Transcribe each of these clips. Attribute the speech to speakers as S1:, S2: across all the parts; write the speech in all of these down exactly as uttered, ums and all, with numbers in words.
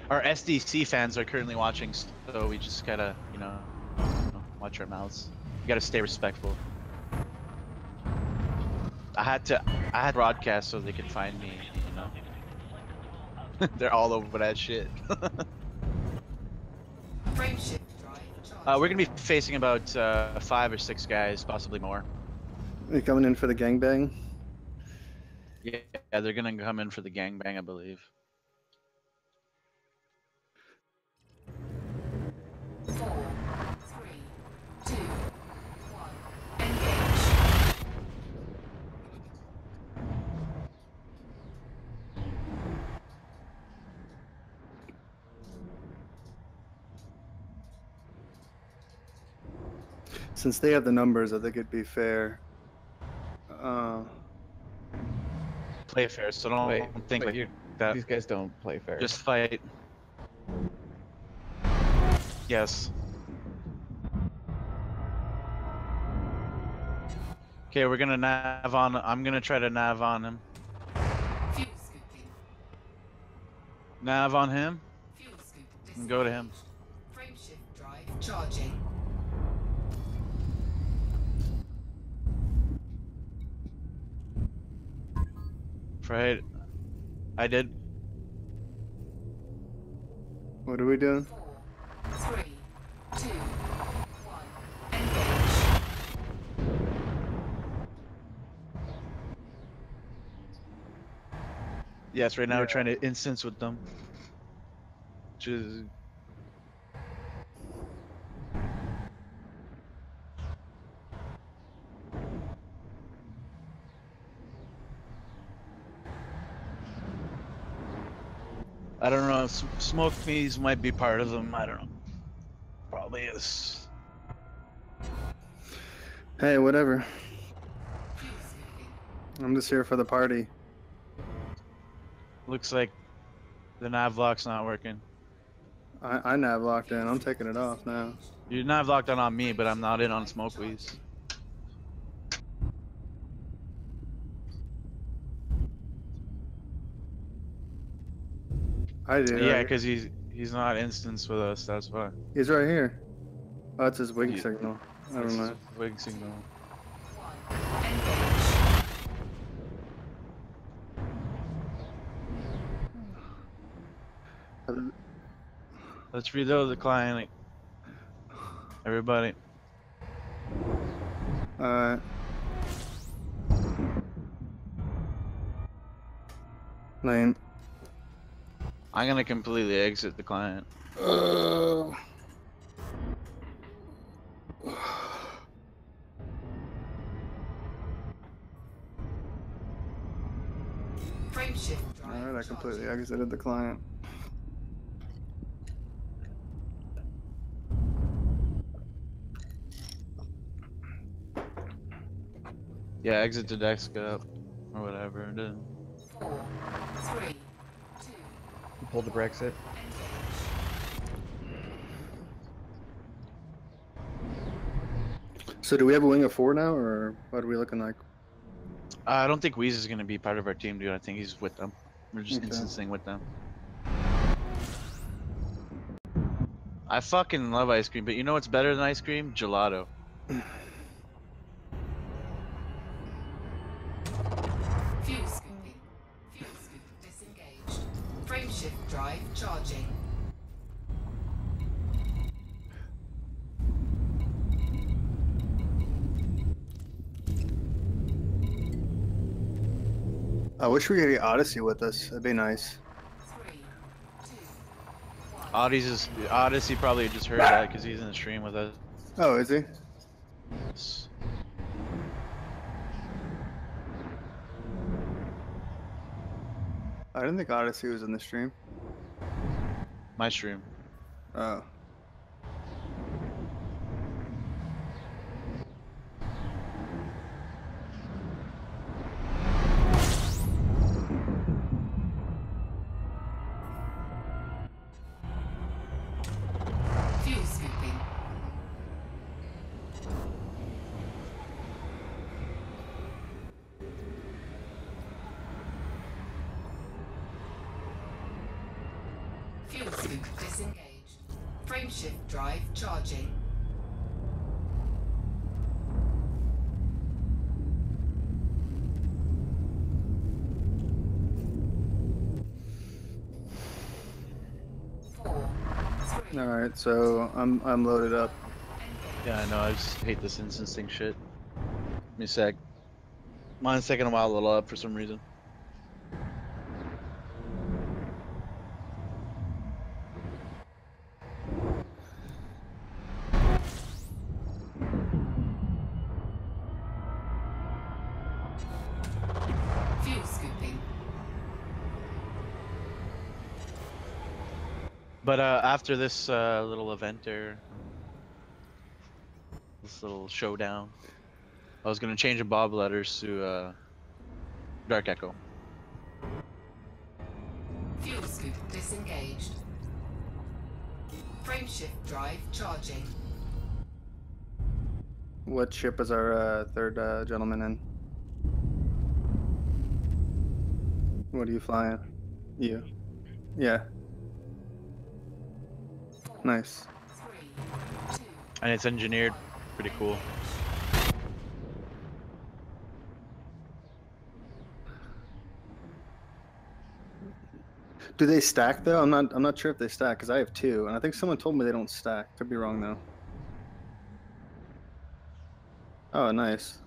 S1: our S D C fans are currently watching, so we just gotta, you know, watch our mouths. We gotta stay respectful. I had to, I had broadcast so they could find me, you know. They're all over that shit. uh, we're gonna be facing about uh, five or six guys, possibly more.
S2: Are you coming in for the gangbang?
S1: Yeah, yeah, they're gonna come in for the gangbang, I believe.
S3: Four, three, two, one, engage.
S2: Since they have the numbers, I think it'd be fair. Uh,
S1: Play fair, so don't
S4: Wait,
S1: think
S4: wait,
S1: like
S4: you,
S1: that.
S4: these guys don't play fair.
S1: Just fight. Yes. Okay, we're gonna nav on. I'm gonna try to nav on him.
S3: Fuel scooping.
S1: Nav on him.
S3: Fuel scoop
S1: And go to him.
S3: disengaged. Frameshift drive charging.
S1: Right. I did.
S2: what are we doing?
S3: Four, three, two, one, engage.
S1: Yes, right now
S2: Yeah.
S1: we're trying to instance with them. Which is. I don't know. S smoke me's might be part of them. I don't know. Probably is.
S2: Hey, whatever.
S3: Fuel scooping.
S2: I'm just here for the party.
S1: Looks like the nav lock's not working.
S2: I, I nav locked in. I'm taking it off now.
S1: You're nav locked on on me, but I'm not in on smoke weeds.
S2: I do.
S1: Yeah,
S2: I-
S1: because he's he's not instanced with us. That's why.
S2: he's right here. Oh, that's his wing
S1: Yeah.
S2: signal. Never
S1: That's his
S2: mind.
S1: wig signal.
S3: One, engage.
S1: Let's reload the client. Everybody.
S2: Alright. Lane.
S1: I'm gonna completely exit the client.
S2: Uh,
S3: Frameshift drive
S2: Alright, I completely
S3: charging.
S2: exited the client.
S1: Yeah, exit the desktop or whatever. it is.
S3: Four, three, two,
S4: You pulled the Brexit.
S2: So do we have a wing of four now, or what are we looking like?
S1: Uh, I don't think Weez is gonna be part of our team, dude. I think he's with them. We're just
S2: Okay.
S1: instancing with them. I fucking love ice cream, but you know what's better than ice cream? Gelato.
S3: fuel scooping. Fuel scoop disengaged. Frameshift drive charging.
S2: I wish we could get Odyssey with us. That'd be nice.
S3: Three, two, one.
S1: Odyssey, Odyssey probably just heard that because he's in the stream with us.
S2: Oh, is he? I didn't think Odyssey was in the stream.
S1: My stream.
S2: Oh.
S3: Fuel scooping. Fuel scoop disengaged. Frameshift drive charging. Four, three,
S2: All right, so I'm I'm loaded up.
S1: Yeah, I know. I just hate this instancing shit. Give me a sec. Mine's taking a while to load up for some reason.
S3: fuel scooping.
S1: But uh, after this uh, little event there, this little showdown, I was gonna change the Bob letters to uh, Dark Echo.
S3: Fuel scoop disengaged. Frameshift drive charging.
S2: What ship is our uh, third uh, gentleman in? What are you flying? You. Yeah.
S3: Four,
S2: Nice.
S3: three, two,
S1: And it's engineered pretty cool.
S2: Do they stack though? I'm not. I'm not sure if they stack because I have two, and I think someone told me they don't stack. Could be wrong though. Oh, nice.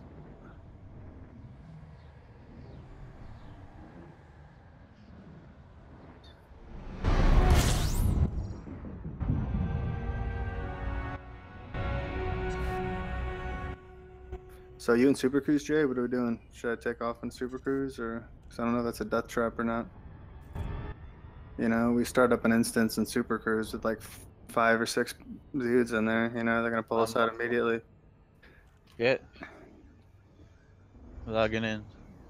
S2: So you and Super Cruise, Jay? What are we doing? Should I take off in Super Cruise, or? Because I don't know if that's a death trap or not. You know, we start up an instance in Super Cruise with like f- five or six dudes in there. You know, they're gonna pull us out immediately.
S1: Yeah. Logging in.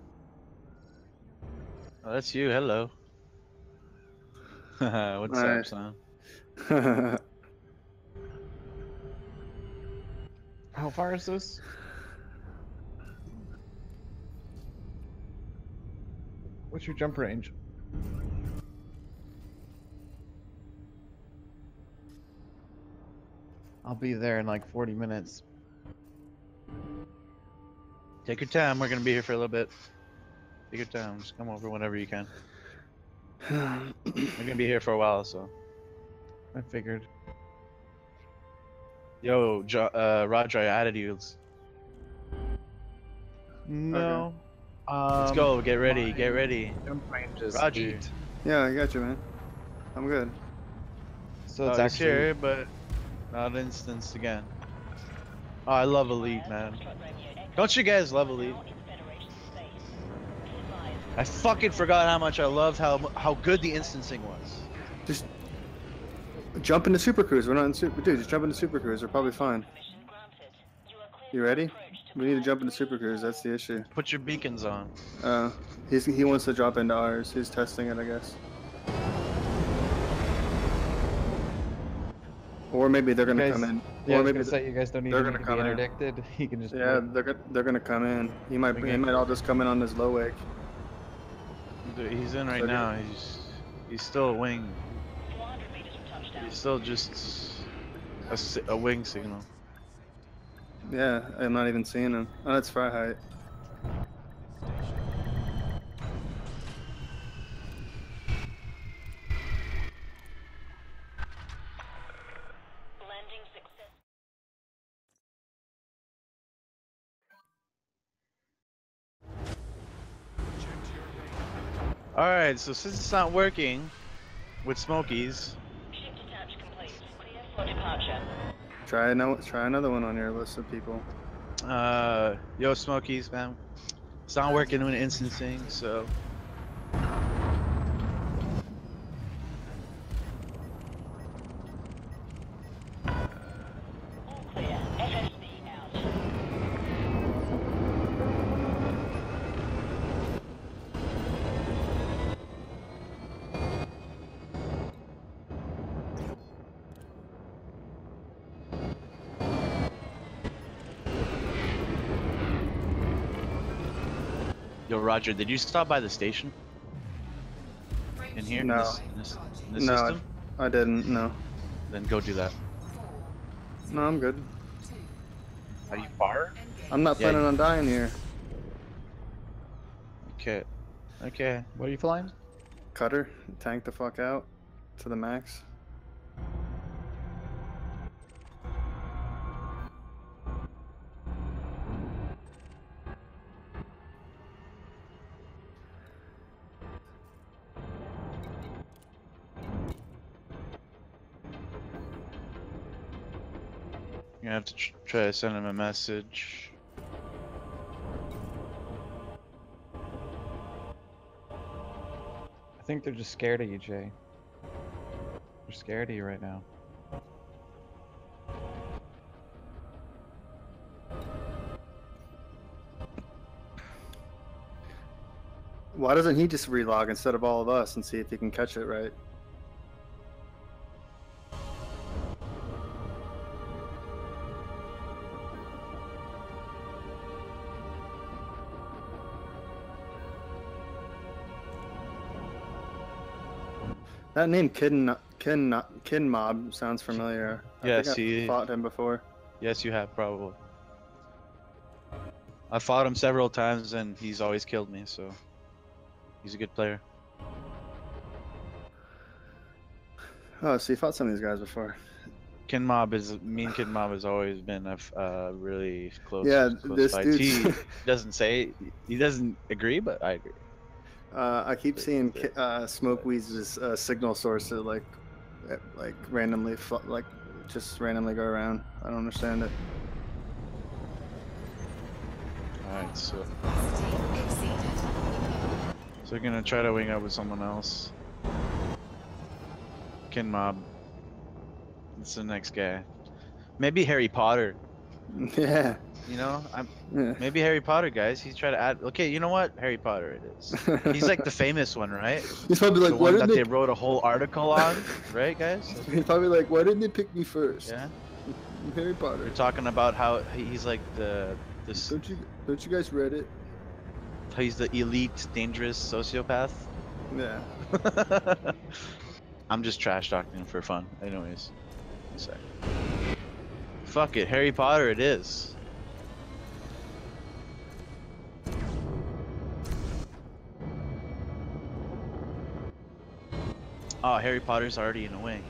S1: Oh, that's you. Hello. What's up,
S2: Nice.
S1: son?
S4: How far is this? What's your jump range? I'll be there in like forty minutes.
S1: Take your time. We're gonna be here for a little bit. Take your time. Just come over whenever you can. We're gonna be here for a while, so.
S4: I figured.
S1: Yo, jo uh, Roger, I added you. Let's,
S4: No. Um,
S1: let's go. Get ready.
S4: my
S1: Get ready.
S4: Jump range is
S1: Roger.
S4: eight.
S2: Yeah, I got you, man. I'm good.
S4: So
S1: Oh,
S4: it's
S1: it's
S4: actually
S1: here, but not instanced again. Oh, I love Elite, man. Don't you guys love Elite? I fucking forgot how much I loved how how good the instancing was.
S2: Just jump into Super Cruise. We're not in Super. Dude, just jump into Super Cruise. We're probably fine. You ready? We need to jump into Super Cruise. That's the issue.
S1: Put your beacons on.
S2: Uh, he's he wants to drop into ours. He's testing it, I guess. Or maybe they're gonna
S4: guys-
S2: come in.
S4: Yeah, I
S2: or
S4: was
S2: maybe
S4: gonna say you guys don't
S2: they're
S4: even
S2: gonna
S4: need to
S2: come
S4: be
S2: in.
S4: interdicted. You can just
S2: yeah,
S4: wait.
S2: they're gonna they're gonna come in. He might he
S4: Okay.
S2: might all just come in on his low wake.
S1: Dude, he's in right
S2: So
S1: now. He's he's still a wing. He's still just a, si- a wing signal.
S2: Yeah, I'm not even seeing him. Oh, that's fry height.
S5: Landing success.
S1: All right, so since it's not working with Smokies,
S5: Ship detach complete. Clear for departure.
S2: Try no, try another one on your list of people.
S1: uh, yo Smokies, man, it's not working with instancing, so.
S5: All clear. F S B out.
S1: Yo, Roger, did you stop by the station in here?
S2: No.
S1: In this, in this, in this
S2: No,
S1: system?
S2: I didn't. No.
S1: Then go do that.
S2: No, I'm good.
S1: Are you far?
S2: I'm not
S1: Yeah,
S2: planning on dying here.
S1: Okay. Okay.
S4: What are you flying?
S2: Cutter, tank the fuck out to the max.
S1: You're gonna have to tr try to send him a message.
S4: I think they're just scared of you, Jay. They're scared of you right now.
S2: Why doesn't he just relog instead of all of us and see if he can catch it right? That name Kin Kin Kin Mob sounds familiar. I
S1: Yes,
S2: think
S1: he-
S2: I've fought him before.
S1: Yes, you have probably. I fought him several times and he's always killed me, so he's a good player.
S2: Oh, so you fought some of these guys before?
S1: Kin Mob is me and Kin Mob has always been a f- uh, really close.
S2: Yeah,
S1: close
S2: this
S1: fight.
S2: dude's-
S1: He doesn't say he doesn't agree, but I agree.
S2: Uh, I keep seeing Ki- uh, Smokeweed's uh, signal source to like, uh, like randomly, fu- like just randomly go around. I don't understand it.
S1: All right, so
S3: Capacity exceeded.
S1: so we're gonna try to wing up with someone else. Kin Mob. It's the next guy. Maybe Harry Potter.
S2: Yeah.
S1: You know, I'm
S2: Yeah.
S1: maybe Harry Potter, guys. He's trying to add. Okay, you know what? Harry Potter it is. He's like the famous one, right?
S2: He's probably
S1: The
S2: like, why
S1: one that
S2: didn't
S1: they
S2: they?
S1: wrote a whole article on, right, guys?
S2: He's probably like, why didn't they pick me first?
S1: Yeah.
S2: Harry Potter.
S1: We're talking about how he's like the this.
S2: Don't you don't you guys read it?
S1: He's the elite, dangerous sociopath.
S2: Yeah.
S1: I'm just trash talking him for fun, anyways. One sec. Fuck it, Harry Potter it is. Oh, Harry Potter's already in a wing.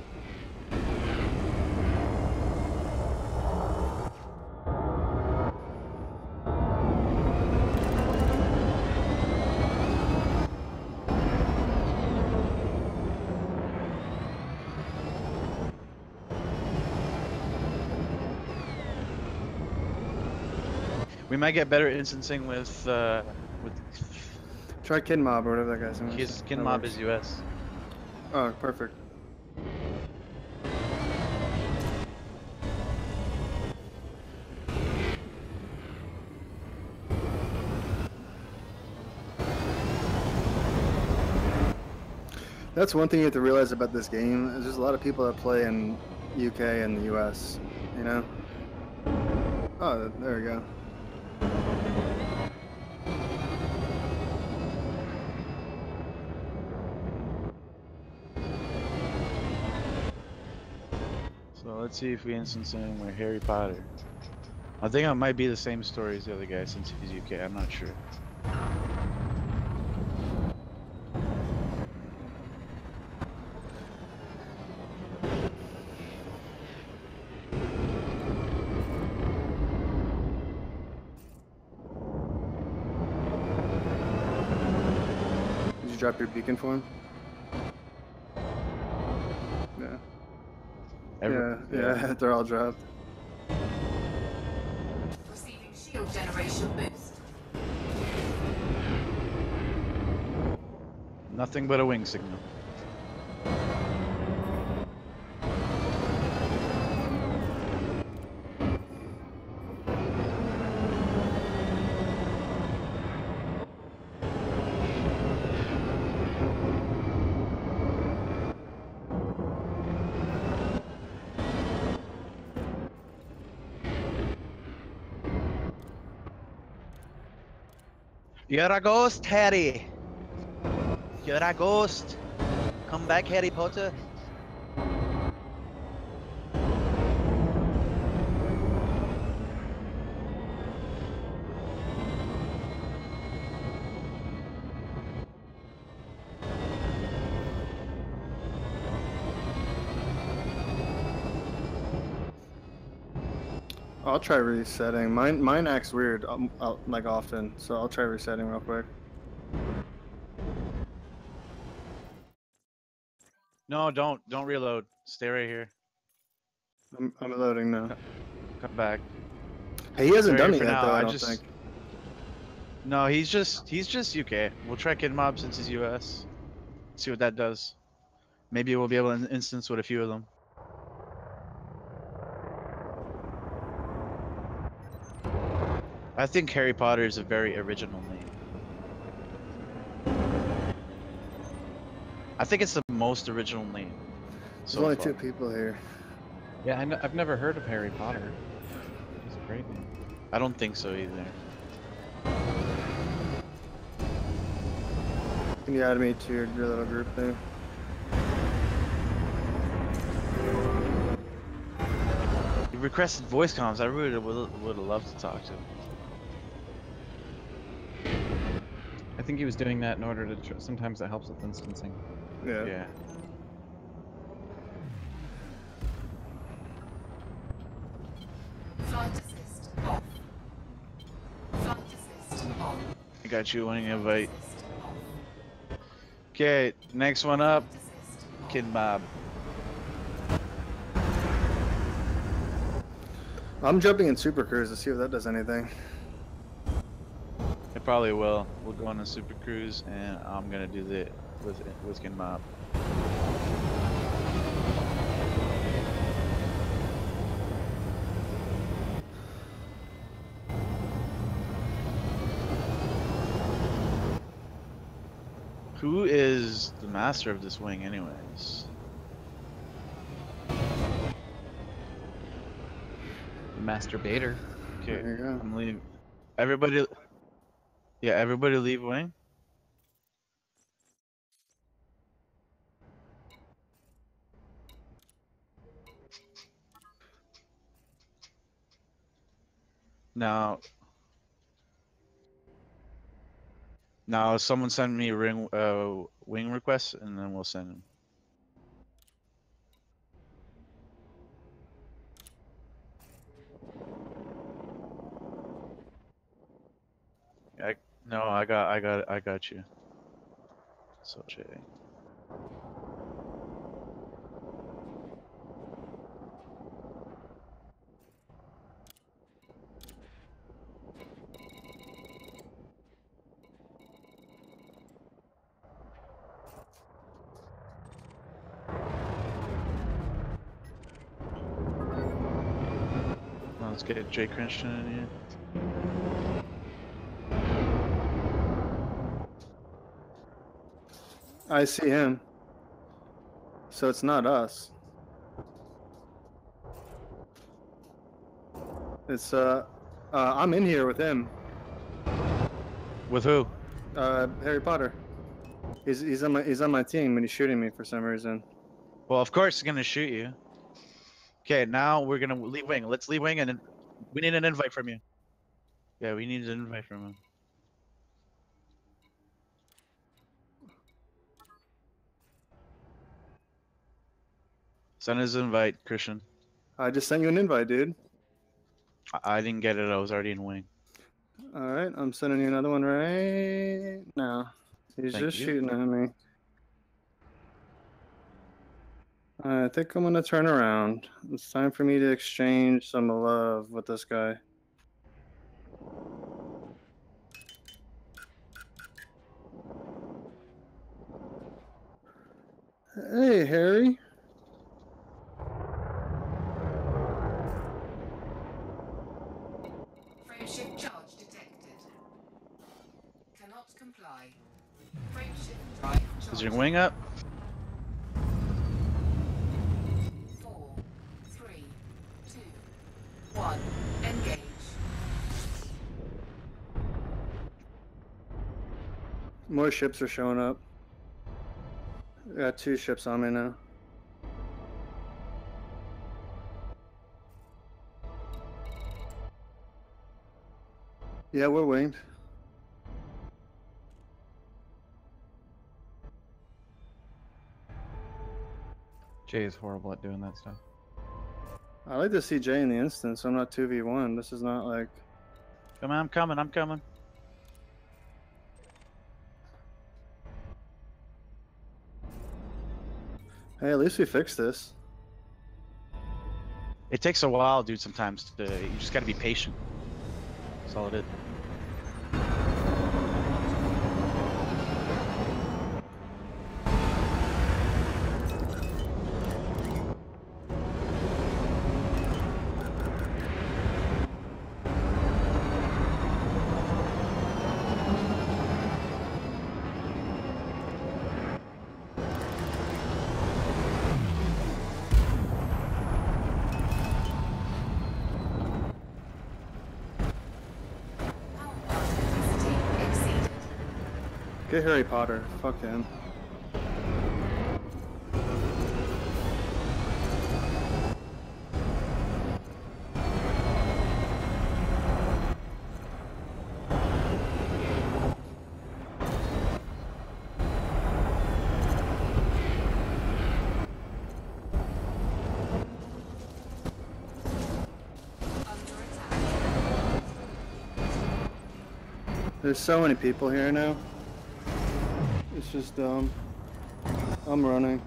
S1: We might get better instancing with uh, with
S2: Try Kid Mob or whatever that guy's name is.
S1: his Kin
S2: That
S1: Mob
S2: works.
S1: is U S.
S2: Oh, perfect. That's one thing you have to realize about this game is there's a lot of people that play in U K and the U S, you know? Oh, there we go.
S1: So let's see if we instance anything with Harry Potter. I think it might be the same story as the other guy since he's U K. I'm not sure.
S2: Did you drop your beacon for him? Yeah.
S1: Every-
S2: yeah, yeah, they're all dropped.
S3: Receiving shield generation boost.
S1: Nothing but a wing signal. You're a ghost, Harry. You're a ghost. Come back, Harry Potter.
S2: I'll try resetting. Mine mine acts weird, um, uh, like often, so I'll try resetting real quick.
S1: No, don't don't reload. Stay right here.
S2: I'm I'm loading now.
S1: Come back.
S2: Hey, he hasn't
S1: Stay
S2: done
S1: here
S2: it
S1: for
S2: yet
S1: now.
S2: though. I,
S1: I
S2: don't
S1: just
S2: think.
S1: no. He's just he's just U K. We'll try Kid Mob since he's U S. See what that does. Maybe we'll be able to instance with a few of them. I think Harry Potter is a very original name. I think it's the most original name.
S2: There's
S1: So
S2: only
S1: far.
S2: two people here.
S4: Yeah, I n I've never heard of Harry Potter. It's a great name.
S1: I don't think so either.
S2: Can you add me to your, your little group there?
S1: He requested voice comms. I really would would have loved to talk to him.
S4: I think he was doing that in order to. Tr sometimes that helps with instancing.
S2: Yeah.
S1: Yeah.
S3: Flight assist off. Flight assist on.
S1: I got you winning invite.
S3: Assist off.
S1: Okay, next one up,
S3: Flight assist on.
S1: Kid Mob.
S2: I'm jumping in Super Cruise to see if that does anything.
S1: It probably will. We'll go on a Super Cruise, and I'm gonna do the with with Kid Mob. Who is the master of this wing, anyways?
S4: Masturbator.
S1: Okay,
S2: There you go.
S1: I'm leaving. Everybody, yeah, everybody leave wing. Now, now someone send me a ring, uh, wing request, and then we'll send him. I no, I got, I got, I got you. So Jay. Let's get Jay Christian in here.
S2: I see him. So it's not us. It's uh, uh I'm in here with him.
S1: With who?
S2: Uh, Harry Potter. He's he's on my he's on my team and he's shooting me for some reason.
S1: Well, of course he's gonna shoot you. Okay, now we're gonna leave wing. Let's leave wing, and then we need an invite from you. Yeah, we need an invite from him. Send his invite, Christian.
S2: I just sent you an invite, dude.
S1: I, I didn't get it. I was already in wing.
S2: All right, I'm sending you another one right now. He's
S1: Thank
S2: just
S1: you.
S2: shooting at me. I think I'm gonna turn around. It's time for me to exchange some love with this guy. Hey, Harry.
S3: Frameshift charge detected. Cannot comply. Frameshift drive charge.
S1: Is your wing up?
S3: Four, three, two, one. Engage.
S2: More ships are showing up. I got two ships on me now. Yeah, we're winged.
S4: Jay is horrible at doing that stuff.
S2: I like to see Jay in the instance. I'm not two v one. This is not like.
S1: Come on, I'm coming. I'm coming.
S2: Hey, at least we fixed this.
S1: It takes a while, dude. Sometimes to, you just got to be patient. That's all it is.
S2: Get Harry Potter. Fuck him. There's so many people here now. It's just dumb. I'm running.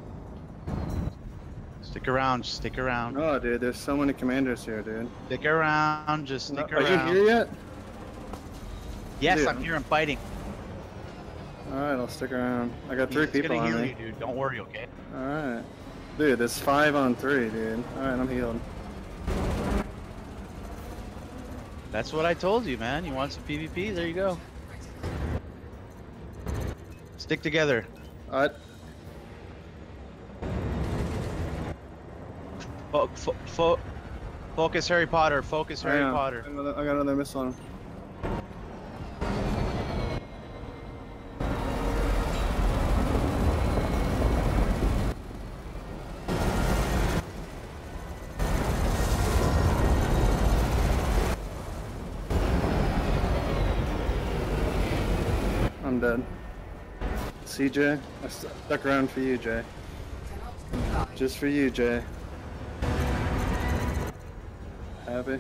S1: Stick around. Just stick around.
S2: Oh, dude, there's so many commanders here, dude.
S1: Stick around. Just stick
S2: Are
S1: around.
S2: you here yet?
S1: Yes,
S2: Dude.
S1: I'm here. I'm fighting.
S2: Alright, I'll stick around. I got three
S1: He's
S2: people
S1: gonna
S2: on
S1: heal
S2: me.
S1: you, dude. Don't worry, okay?
S2: Alright. Dude, it's five on three, dude. Alright, I'm healed.
S1: That's what I told you, man. You want some PvP? There you go. Stick together.
S2: Alright.
S1: Fo fo fo focus Harry Potter. Focus Harry
S2: I know.
S1: Potter.
S2: I got another, I got another missile on him. I'm dead. See, Jay? I stuck around for you, Jay. Just for you, Jay. Happy?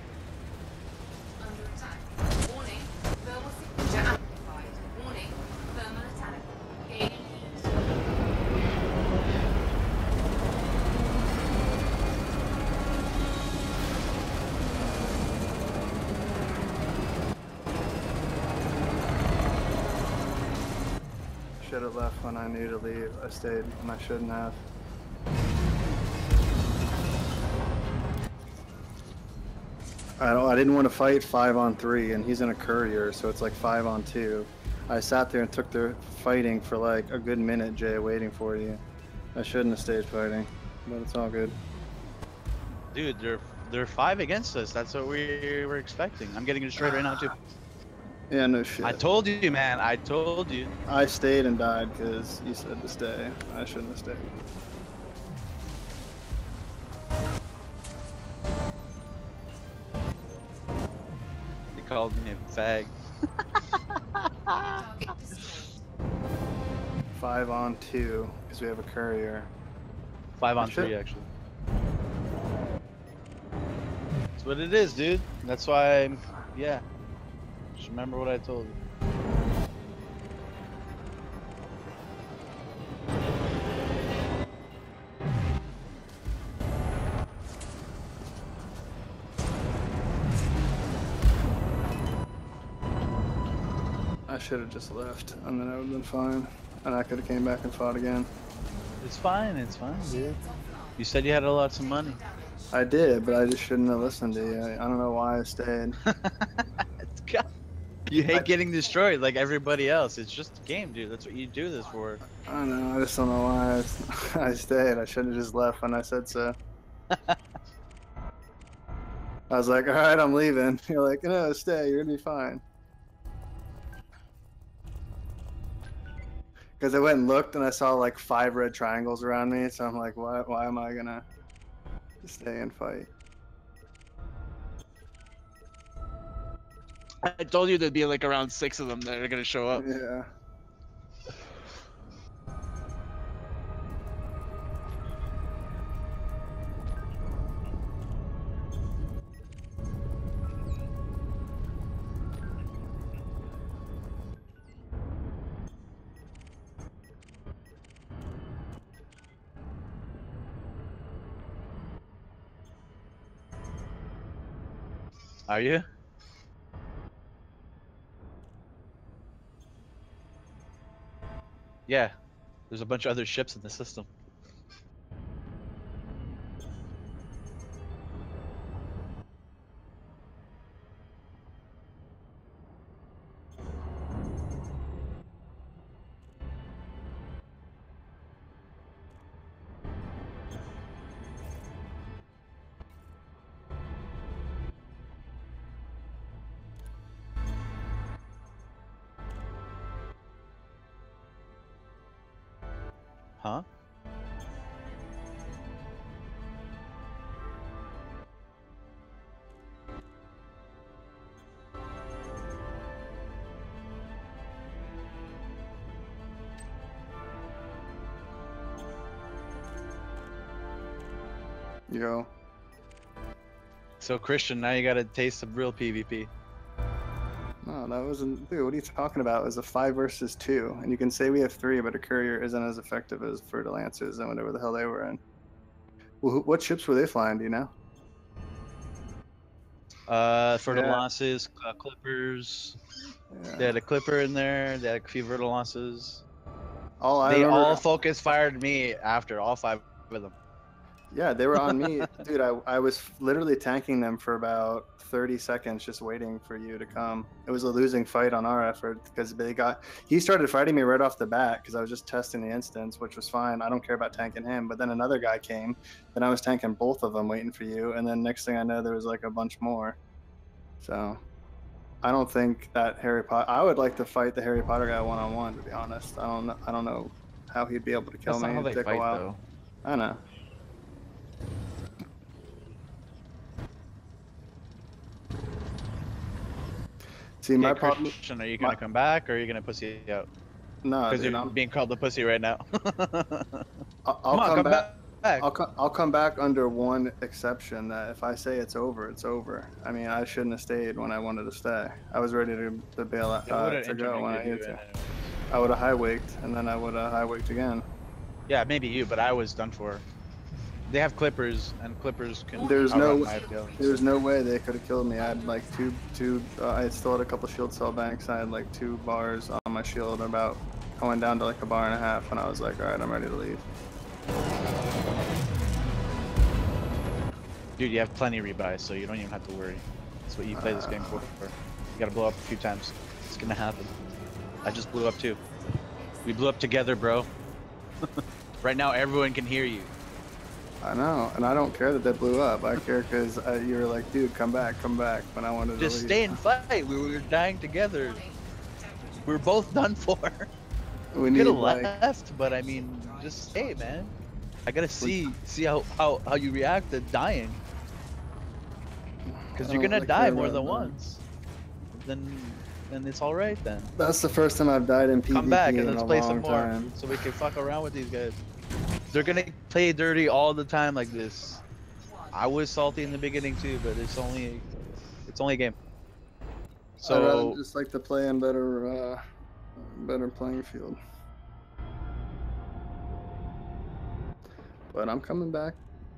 S3: Under attack. Warning. Thermal signature amplified. Warning. Thermal attack. Gaining heat.
S2: Should have left when I knew to leave. I stayed when I shouldn't have. I don't. I didn't want to fight five on three, and he's in a courier, so it's like five on two. I sat there and took the fighting for like a good minute, Jay, waiting for you. I shouldn't have stayed fighting, but it's all good.
S1: Dude, they're they're five against us. That's what we were expecting. I'm getting destroyed right now too.
S2: Yeah, no shit.
S1: I told you, man. I told you.
S2: I stayed and died because you said to stay. I shouldn't have stayed.
S1: They called me a fag.
S3: Target destroyed.
S2: Five on two because we have a courier.
S1: Five on
S2: Shit.
S1: three, actually. That's what it is, dude. That's why I'm. Yeah. Just remember what I told you.
S2: I should have just left, and then I would have been fine, and I could have came back and fought again.
S1: It's fine. It's fine, dude. You said you had a lots of money.
S2: I did, but I just shouldn't have listened to you. I, I don't know why I stayed.
S1: It's got- you hate getting destroyed like everybody else. It's just a game, dude. That's what you do this for.
S2: I don't know. I just don't know why I, I stayed. I should have just left when I said so. I was like, all right, I'm leaving. You're like, no, stay. You're gonna be fine. Because I went and looked and I saw like five red triangles around me. So I'm like, why? Why am I gonna stay and fight?
S1: I told you there'd be like around six of them that are gonna show up.
S2: Yeah.
S1: Are you? Yeah. There's a bunch of other ships in the system. Huh?
S2: Yo.
S1: So Christian, now you got a taste of real PvP.
S2: No, that wasn't. Dude, what are you talking about? It was a five versus two, and you can say we have three, but a courier isn't as effective as for the Lancers and whatever the hell they were in. Well, who, what ships were they flying? Do you know?
S1: Uh, for the
S2: Yeah.
S1: losses, uh, Clippers.
S2: Yeah.
S1: They had a Clipper in there. They had a few Verta losses.
S2: All I
S1: They
S2: remember.
S1: all focus fired me after, all five of them.
S2: Yeah, they were on me, dude. I I was literally tanking them for about thirty seconds, just waiting for you to come. It was a losing fight on our effort because they got. He started fighting me right off the bat because I was just testing the instance, which was fine. I don't care about tanking him. But then another guy came, and I was tanking both of them, waiting for you. And then next thing I know, there was like a bunch more. So, I don't think that Harry Potter. I would like to fight the Harry Potter guy one on one. To be honest, I don't. know- I don't know how he'd be able to kill
S4: That's
S2: me.
S4: not how
S2: It'd
S4: they
S2: take a
S4: fight,
S2: while.
S4: though.
S2: I know. See, my
S1: Okay,
S2: problem.
S1: Christian, are you gonna
S2: my-
S1: come back or are you gonna pussy out?
S2: No,
S1: Because
S2: dude,
S1: you're
S2: I'm,
S1: being called a pussy right now.
S2: I'll, I'll
S1: come on,
S2: come,
S1: come
S2: back.
S1: back.
S2: I'll, co- I'll come back under one exception that if I say it's over, it's over. I mean, I shouldn't have stayed when I wanted to stay. I was ready to, to bail out
S1: It
S2: uh,
S1: would've
S2: to go when I
S1: intermingled you
S2: hit to.
S1: and then-
S2: I would have high waked, and then I would have high waked again.
S1: Yeah, maybe you, but I was done for. They have Clippers, and Clippers can.
S2: There's
S1: outrun
S2: no-
S1: my abilities.
S2: There's no way they could have killed me. I had like two, two. Uh, I still had a couple shield cell banks. I had like two bars on my shield, about going down to like a bar and a half, and I was like, all right, I'm ready to leave.
S1: Dude, you have plenty of rebuys, so you don't even have to worry. That's what you play this game for. You gotta blow up a few times. It's gonna happen. I just blew up too. We blew up together, bro. Right now, everyone can hear you.
S2: I know, and I don't care that they blew up. I care because uh, you were like, dude, come back, come back. When I wanted
S1: Just
S2: to leave.
S1: stay and fight. We were dying together. We were both done for.
S2: We
S1: We
S2: need
S1: could have
S2: like,
S1: left, but I mean, just stay, man. I gotta see see how how, how you react to dying. Because
S2: I
S1: you're
S2: don't
S1: gonna
S2: really
S1: die
S2: care
S1: more
S2: about
S1: than
S2: that.
S1: once. Then then it's all right then.
S2: that's the first time I've died in PvP
S1: Come back
S2: in
S1: and let's
S2: a
S1: play
S2: long
S1: some more,
S2: time.
S1: so we can fuck around with these guys. They're gonna play dirty all the time like this. I was salty in the beginning too, but it's only it's only a game.
S2: I'd rather
S1: So
S2: just like to play in better, uh, better playing field. But I'm coming back.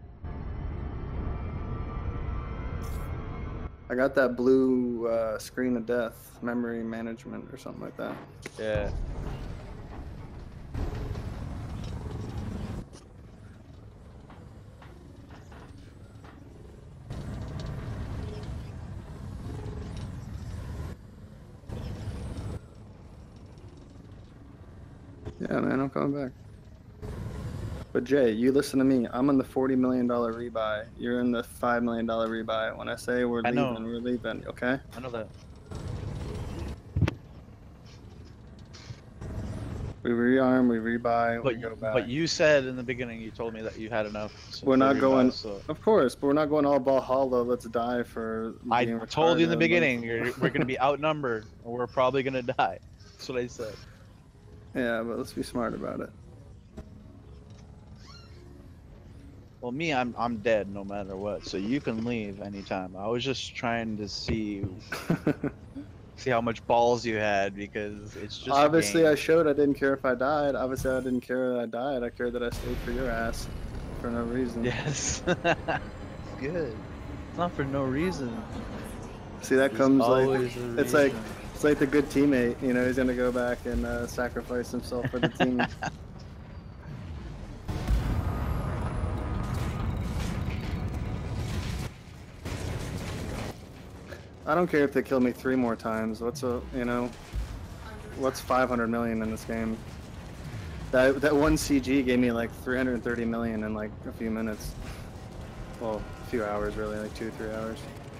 S2: I got that blue uh, screen of death, memory management or something like that.
S1: yeah.
S2: Yeah, man, I'm coming back. But Jay, you listen to me. I'm in the forty million dollar rebuy. You're in the five million dollar rebuy. When I say we're
S1: I know.
S2: leaving, we're leaving. Okay?
S1: I know that.
S2: We rearm, we rebuy,
S1: But
S2: we go
S1: you,
S2: back.
S1: but you said in the beginning, you told me that you had enough. So
S2: We're
S1: for
S2: not
S1: rebuy,
S2: going-
S1: So
S2: Of course, but we're not going all Valhalla. Let's die for.
S1: I
S2: being
S1: told you in the
S2: retarded.
S1: beginning, you're, we're gonna be outnumbered, or we're probably gonna die. That's what I said.
S2: Yeah, but let's be smart about it.
S1: Well, me, I'm I'm dead no matter what, so you can leave anytime. I was just trying to see see how much balls you had because it's just. a
S2: Obviously, I
S1: game.
S2: showed I didn't care if I died. Obviously, I didn't care that I died. I cared that I stayed for your ass for no reason.
S1: Yes. Good. It's not for no reason.
S2: See, that comes like
S1: always a
S2: it's like
S1: reason.
S2: it's like the good teammate. You know, he's gonna go back and uh, sacrifice himself for the team. I don't care if they kill me three more times. What's a you know, what's five hundred million in this game? That that one C G gave me like three hundred thirty million in like a few minutes. Well, a few hours really, like two, three hours.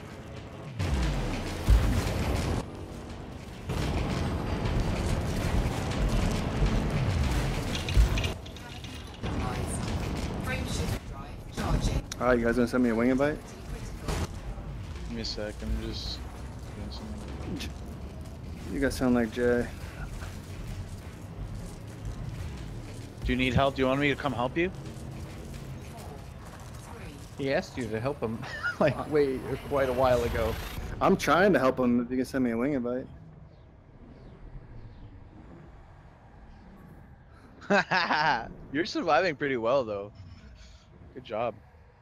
S3: Frame shift drive charging.
S2: Alright, you guys gonna send me a wing invite?
S1: Give me a sec. I'm just doing something.
S2: You guys sound like Jay.
S1: Do you need help? Do you want me to come help you?
S4: He asked you to help him, like, wait, quite a while ago.
S2: I'm trying to help him if you can send me a wing invite.
S1: You're surviving pretty well, though. Good job.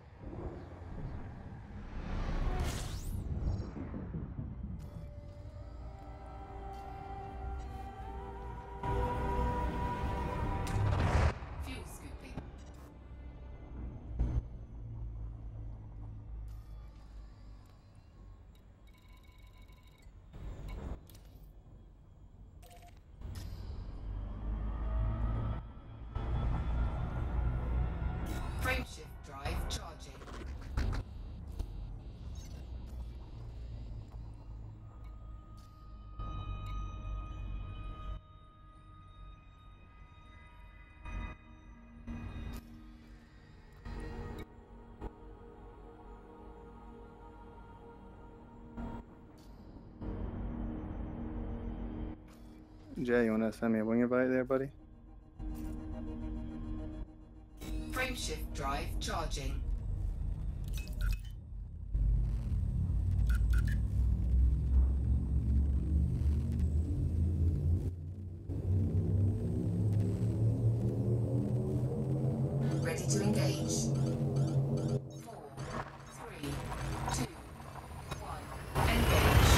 S3: Fuel scooping. Frame shift drive charging.
S2: Jay, you wanna send me a wing invite there, buddy?
S3: Frame shift drive charging. Ready to engage. Four, three, two, one. Engage.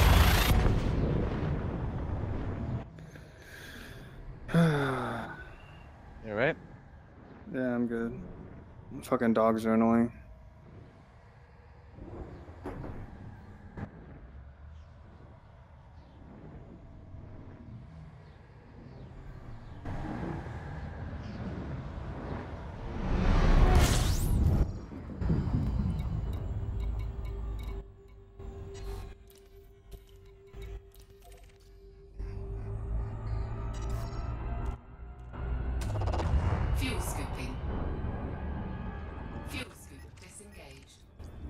S1: You alright?
S2: Yeah, I'm good. Fucking dogs are annoying.
S3: Fuel scooping. Fuel scoop disengaged.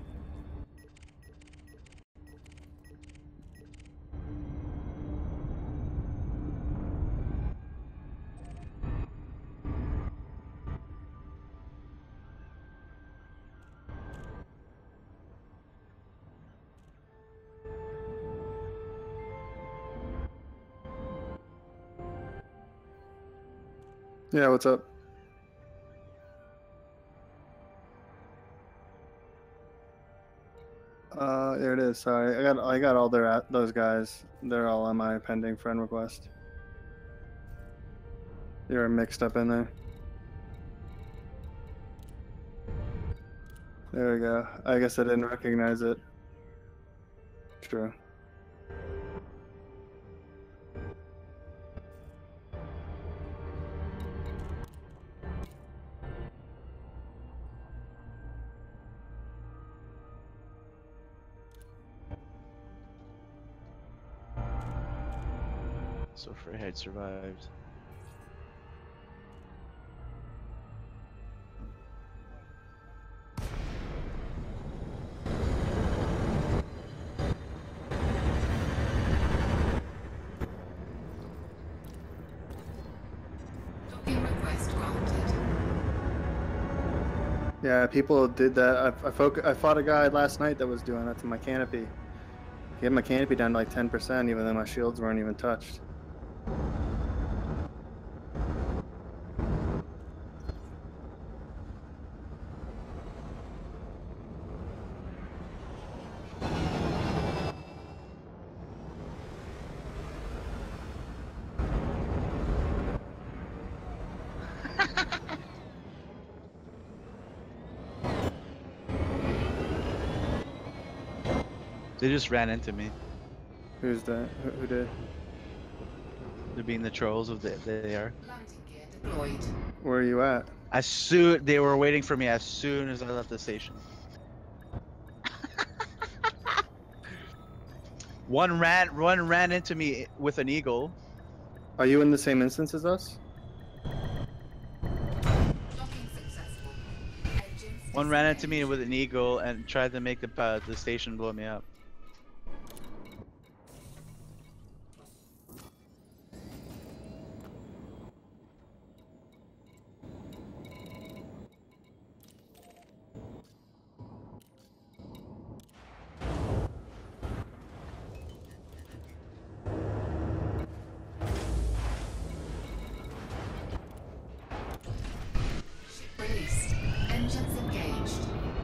S2: Yeah, what's up? Uh, there it is. Sorry, I got I got all their at those guys. They're all on my pending friend request. You're mixed up in there. There we go. I guess I didn't recognize it. True.
S1: So Freyhead survived.
S3: Docking request granted.
S2: Yeah, people did that. I I, foc- I fought a guy last night that was doing that to my canopy. He had my canopy down to like ten percent, even though my shields weren't even touched.
S1: They just ran into me.
S2: Who's that? Who, who did?
S1: They're being the trolls of the they are.
S3: Landing gear deployed.
S2: Where are you at?
S1: As soon they were waiting for me as soon as I left the station. One ran one ran into me with an eagle.
S2: Are you in the same instance as us?
S3: Docking successful. Engines
S1: One ran into me
S3: disengaged.
S1: with an eagle and tried to make the uh, the station blow me up.
S3: Ship released. Engines engaged.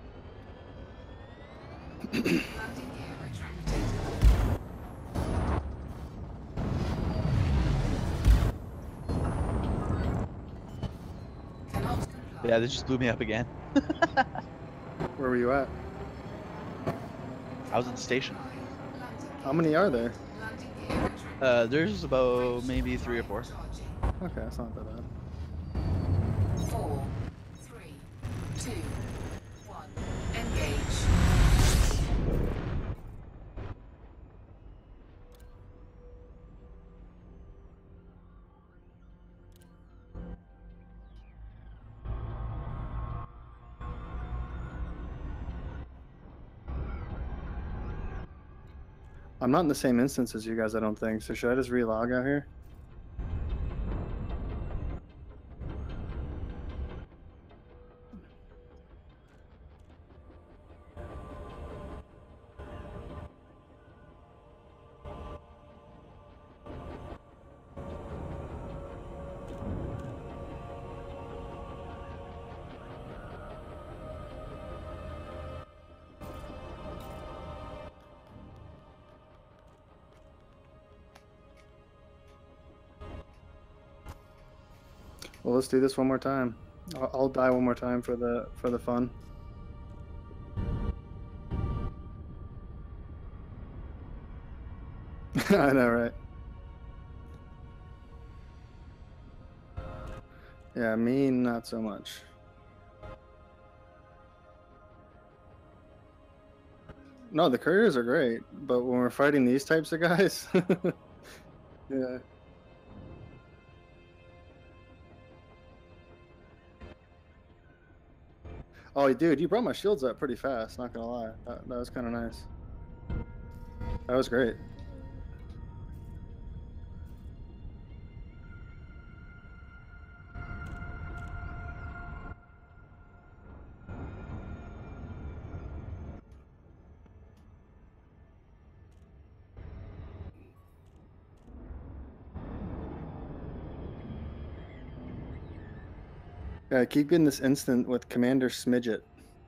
S3: Landing gear retracted. Cannot comply.
S1: Yeah, they just blew me up again.
S2: Where were you at?
S1: I was at the station.
S3: Landing
S2: How many are there?
S3: Landing gear retracted.
S1: Uh, there's about maybe three or four.
S3: Charging.
S2: Okay, that's not that bad.
S3: Four, three, two, one. Engage.
S2: I'm not in the same instance as you guys, I don't think. So should I just relog out here? Well, let's do this one more time. I'll, I'll die one more time for the for the fun. I know, right? Yeah, me not so much. No, the couriers are great, but when we're fighting these types of guys, yeah. Oh, dude, you brought my shields up pretty fast. Not gonna lie, that, that was kind of nice. That was great. Yeah, I keep getting this instant with Commander Smidget.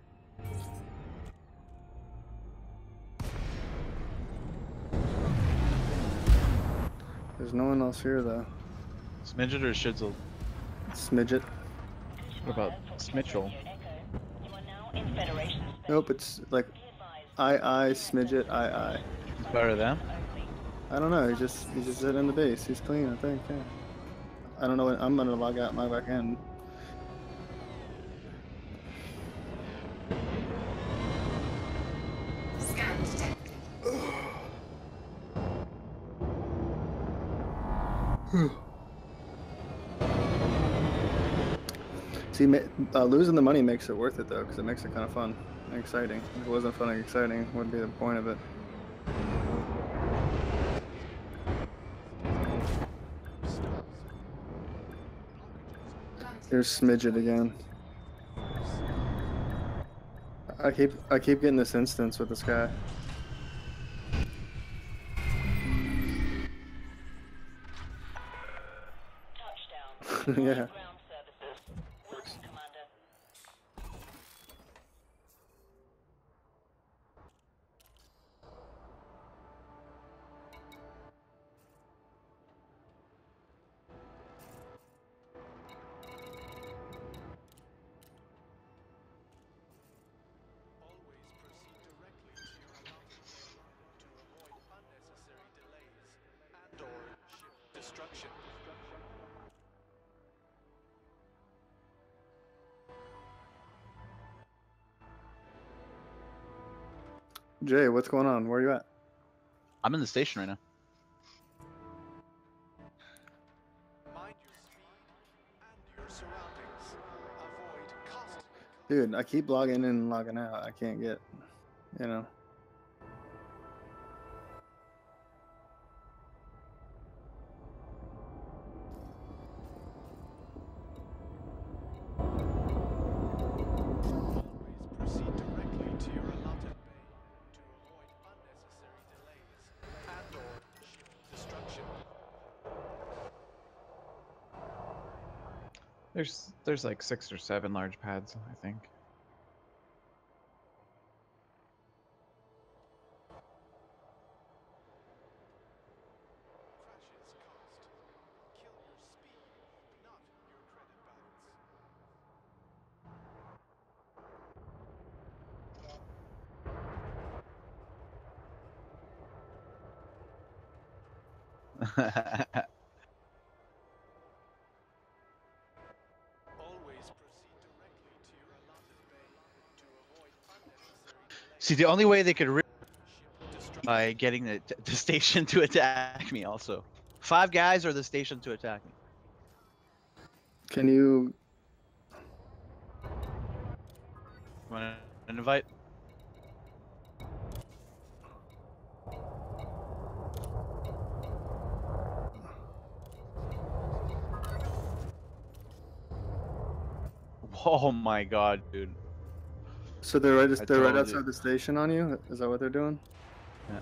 S2: There's no one else here though.
S1: Smidget or Shizzle?
S2: Smidget.
S4: What about Smitchell?
S5: You are now in Federation space.
S2: Nope, it's like
S5: Be advised,
S2: I I Smidget I I.
S1: It's better than them.
S5: only.
S2: I don't know. He just he just did in the base. He's clean, I think. Yeah. I don't know. What, I'm gonna log out my back end.
S3: Scan detected.
S2: See, ma- uh, losing the money makes it worth it though, because it makes it kind of fun and exciting. If it wasn't fun and exciting, what would be the point of it? Here's Smidget again. I keep I keep getting this instance with this guy.
S5: Touchdown.
S2: Yeah.
S5: Ground services. Welcome, Commander.
S6: destruction.
S2: Jay, what's going on? Where are you at?
S1: I'm in the station right now.
S6: Mind your speed and your surroundings. Avoid constantly.
S2: Dude, I keep logging in and logging out. I can't get, you know.
S6: Always proceed directly to your allotted bay to avoid unnecessary delays and/or ship destruction.
S4: There's there's like six or seven large pads, I think.
S6: Crashes cost. Kill your speed, not your credit balance. Always proceed directly to your allotted bay to avoid unnecessary delays.
S1: See, the only way they could. Re-
S6: Ship destruction.
S1: by getting the, the station to attack me also. Five guys or the station to attack me.
S2: Can you?
S1: Want an invite? Oh my god, dude.
S2: So they're right.
S1: I
S2: They're right
S1: told
S2: outside
S1: you.
S2: the station on you. Is that what they're doing?
S1: Yeah.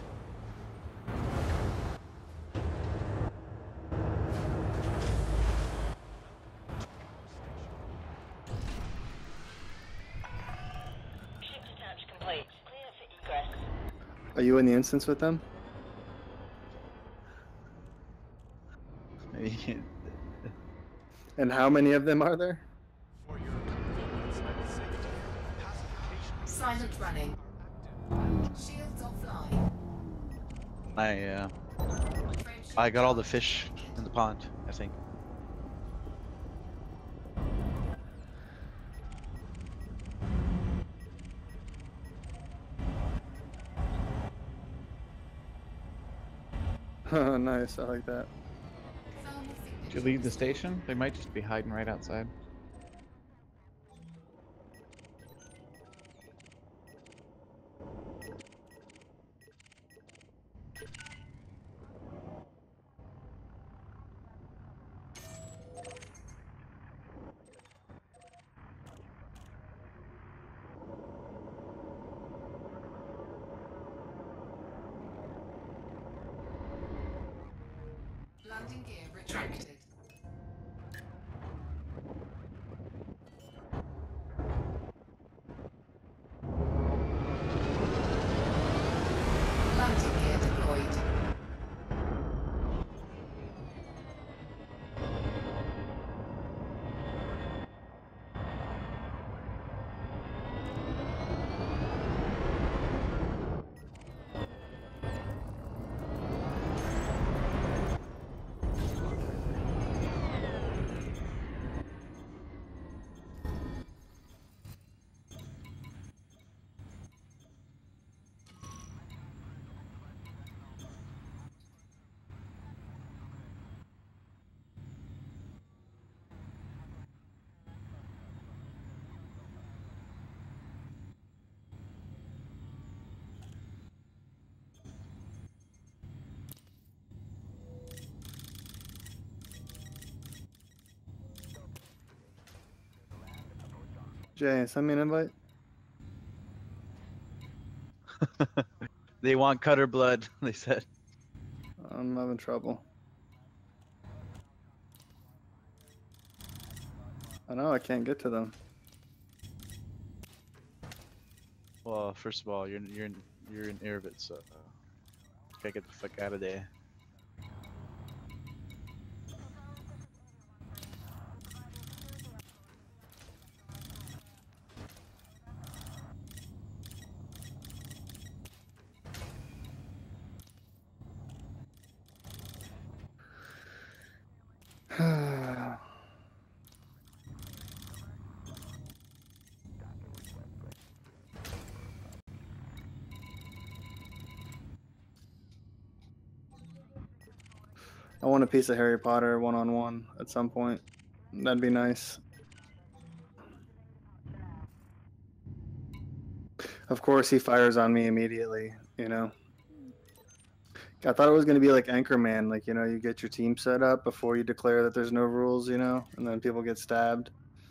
S5: Ship detach complete. Clear for egress.
S2: Are you in the instance with them? And how many of them are there?
S6: For your convenience and safety, pacification
S3: Silent running.
S6: are active.
S3: Shields offline.
S1: I uh,
S3: Frame
S1: I got all the
S3: shield
S1: fish in the pond, I think.
S2: Oh, nice. I like that.
S3: Thermal
S4: Did you leave the station? They might just be hiding right outside.
S3: Landing gear retracted. Landing gear deployed.
S2: Jay, send me an invite.
S1: They want cutter blood, they said.
S2: I'm having trouble. I know I can't get to them.
S1: Well, first of all, you're you're in you're in Irvit, so uh, gotta get the fuck out of there.
S2: I want a piece of Harry Potter one on one at some point. That'd be nice. Of course, he fires on me immediately, you know. I thought it was going to be like Anchorman, like, you know, you get your team set up before you declare that there's no rules, you know, and then people get stabbed.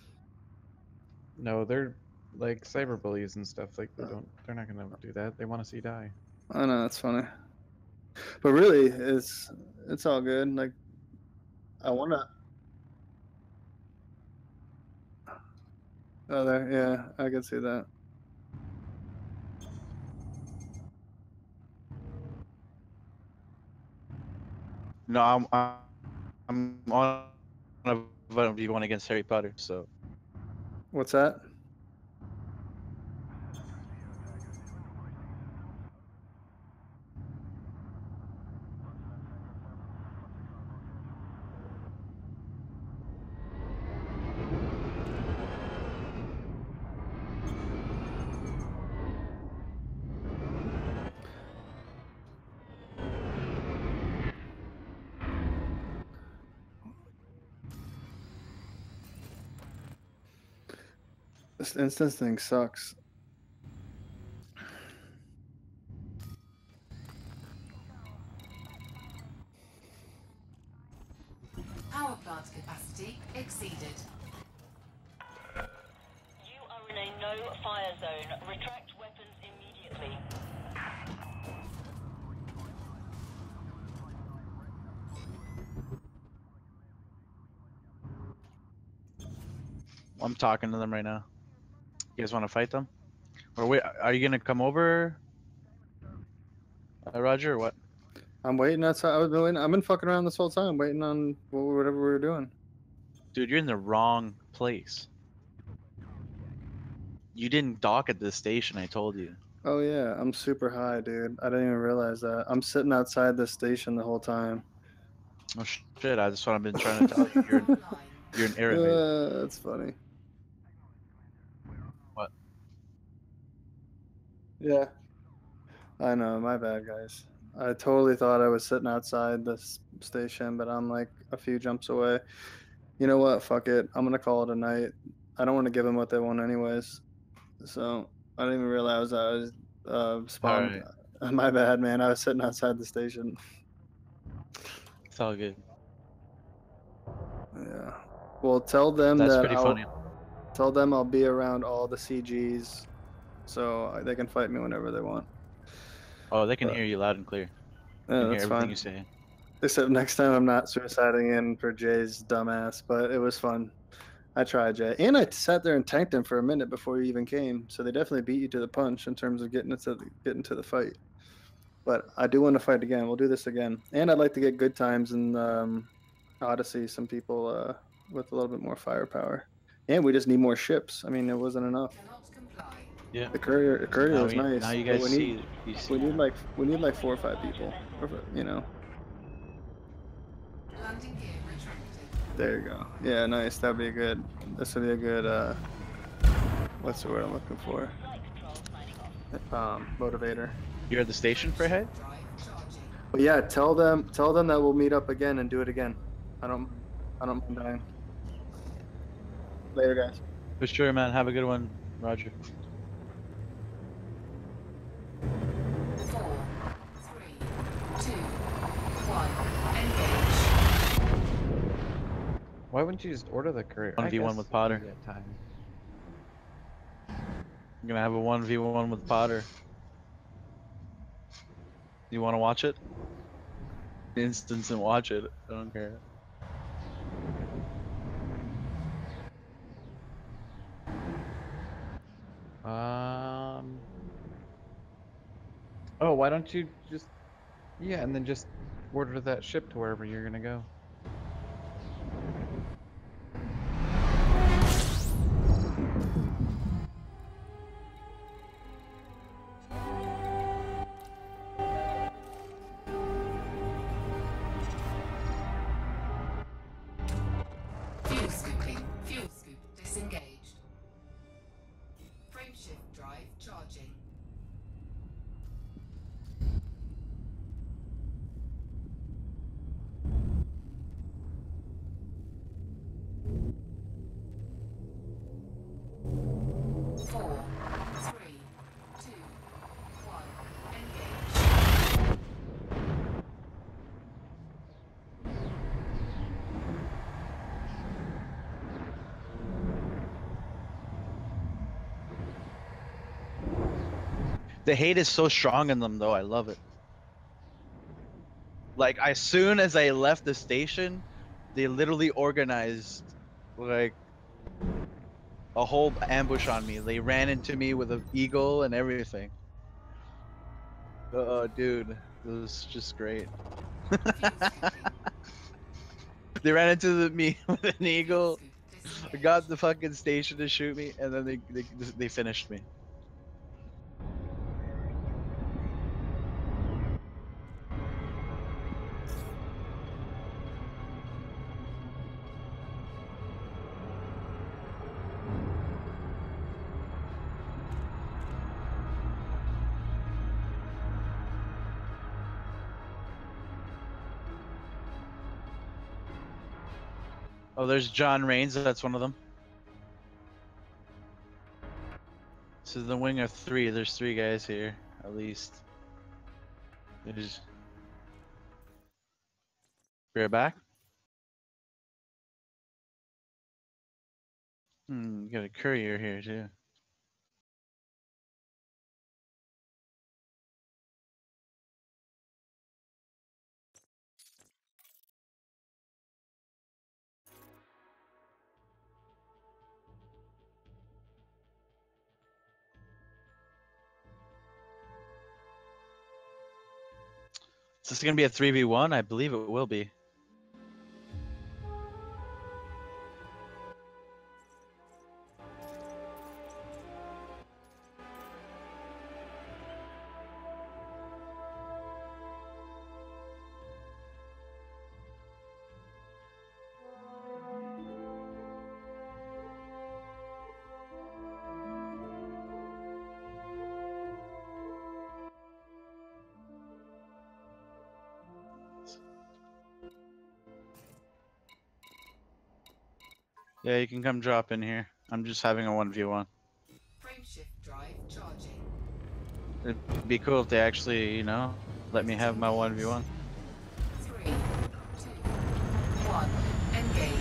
S4: No, they're like cyber bullies and stuff. Like they don't. They're not gonna do that. They want to see you die.
S2: I know, that's funny. But really, it's it's all good. Like, I want to. Oh, there, yeah, I can see that.
S1: No, I'm I'm, I'm on a one v one against Harry Potter, so
S2: What's that? This instance thing sucks.
S3: Power plant capacity exceeded.
S5: You are in a no-fire zone. Retract weapons immediately.
S1: I'm talking to them right now. You guys want to fight them? Or wait, are you gonna come over, uh, Roger, or what?
S2: I'm waiting outside. I was been waiting. I've been fucking around this whole time, waiting on wh- whatever we were doing.
S1: Dude, you're in the wrong place. You didn't dock at this station, I told you.
S2: Oh yeah, I'm super high, dude. I didn't even realize that. I'm sitting outside the station the whole time.
S1: Oh shit, I just what I've been trying to tell you. You're,
S3: Line.
S1: you're an air invader.
S2: Uh, that's funny.
S1: What?
S2: Yeah. I know, my bad, guys. I totally thought I was sitting outside this station, but I'm like a few jumps away. You know what? Fuck it. I'm gonna call it a night. I don't want to give them what they want, anyways. So I didn't even realize I was uh, spawned. My bad, man. I was sitting outside the station.
S1: It's all good.
S2: Yeah. Well, tell them
S1: That's
S2: that
S1: pretty
S2: I'll,
S1: funny.
S2: tell them I'll be around all the C Gs, so they can fight me whenever they want.
S1: Oh, they can
S2: But-
S1: hear you loud and clear. They
S2: Yeah,
S1: can hear
S2: that's
S1: everything
S2: fine.
S1: you say.
S2: Except next time I'm not suiciding in for Jay's dumbass, but it was fun. I tried, Jay. And I sat there and tanked him for a minute before you even came. So they definitely beat you to the punch in terms of getting into the, getting to the fight. But I do want to fight again. We'll do this again. And I'd like to get good times in um, Odyssey, some people uh, with a little bit more firepower. And we just need more ships. I mean, it wasn't enough.
S3: Cannot comply.
S1: Yeah.
S2: The courier, the courier
S1: Now,
S2: was
S1: we,
S2: nice.
S1: now you
S2: but
S1: guys
S2: we
S1: see,
S2: need,
S1: you see.
S2: we need like we need like four or five people. Or, you know.
S3: Landing gear retracted.
S2: There you go. Yeah, nice. That'd be a good. This would be a good. Uh, what's the word I'm looking for?
S5: Flight control signing off.
S2: Um, motivator.
S1: You're at the station for head?
S3: Drive charging.
S2: But yeah, tell them. Tell them that we'll meet up again and do it again. I don't. I don't mind dying. Later, guys.
S1: For sure, man. Have a good one, Roger.
S3: Four, three, two, one. Engage.
S4: Why wouldn't you just order the courier? I
S1: one v one
S4: guess
S1: with Potter.
S4: you get time.
S1: I'm gonna have a one v one with Potter. You want to watch it? Instance and watch it. I don't care.
S4: Um. Oh, why don't you just? Yeah, and then just order that ship to wherever you're gonna go.
S1: The hate is so strong in them, though. I love it. Like, as soon as I left the station, they literally organized, like, a whole ambush on me. They ran into me with an eagle and everything. Oh, dude, it was just great. They ran into the, me with an eagle, got the fucking station to shoot me, and then they they, they finished me. Oh, there's John Rains. That's one of them. This is the wing of three. There's three guys here, at least. There's. Be right back. Hmm, got a courier here too. Is this gonna be a three v one? I believe it will be. Yeah, you can come drop in here. I'm just having a one v one.
S3: Frameshift drive charging.
S1: It'd be cool if they actually, you know, let me have my one v one.
S3: Three, two, one, engage.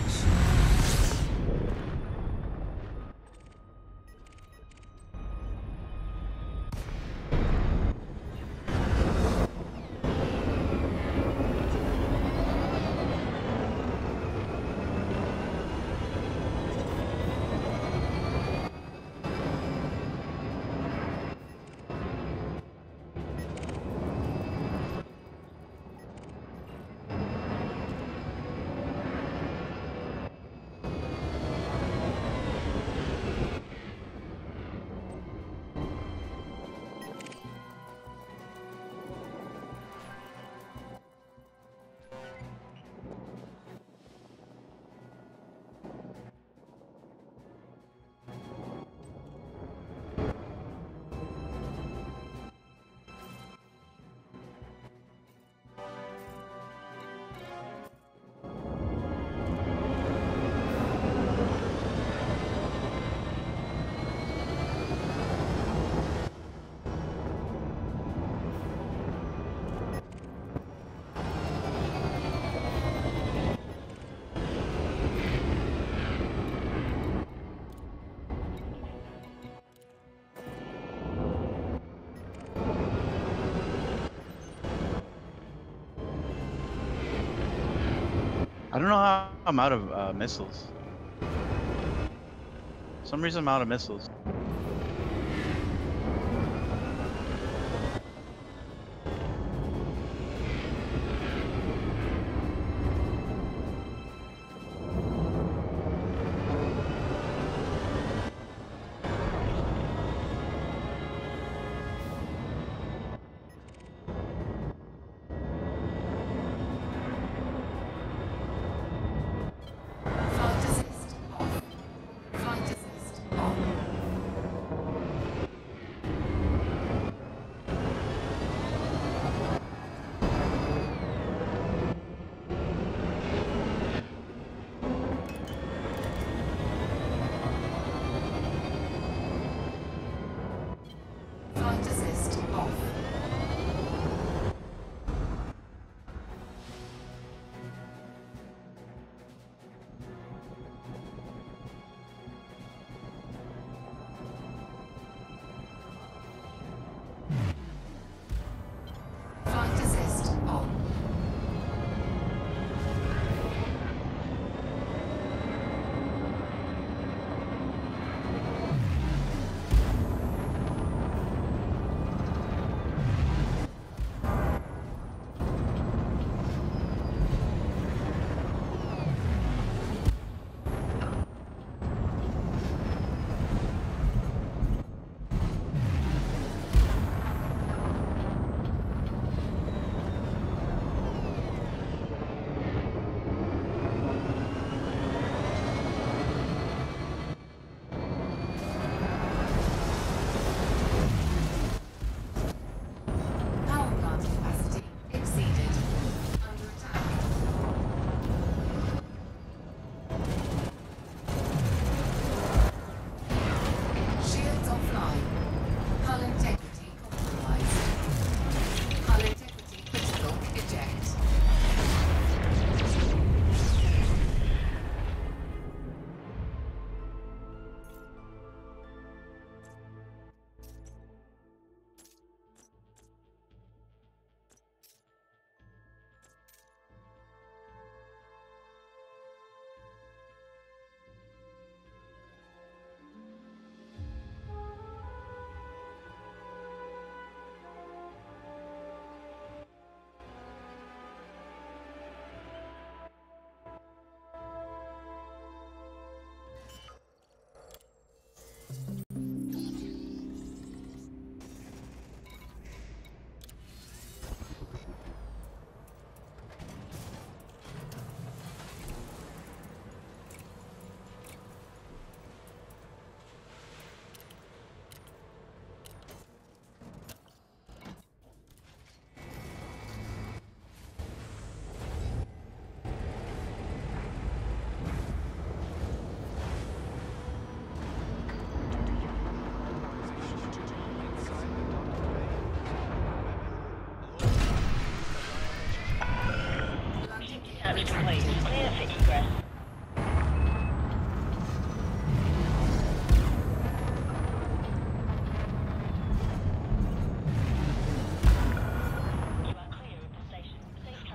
S1: I don't know how I'm out of uh, missiles. For some reason I'm out of missiles.
S3: Flight assist off. Flight assist on.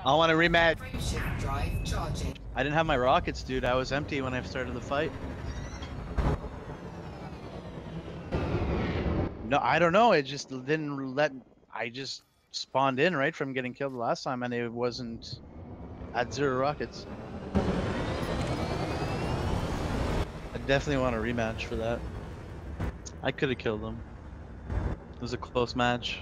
S1: I want a rematch.
S3: Frame shift drive charging.
S1: I didn't have my rockets, dude. I was empty when I started the fight. No, I don't know. It just didn't let. I just spawned in right from getting killed the last time, and it wasn't. I had zero rockets. I definitely want a rematch for that. I could have killed them. It was a close match.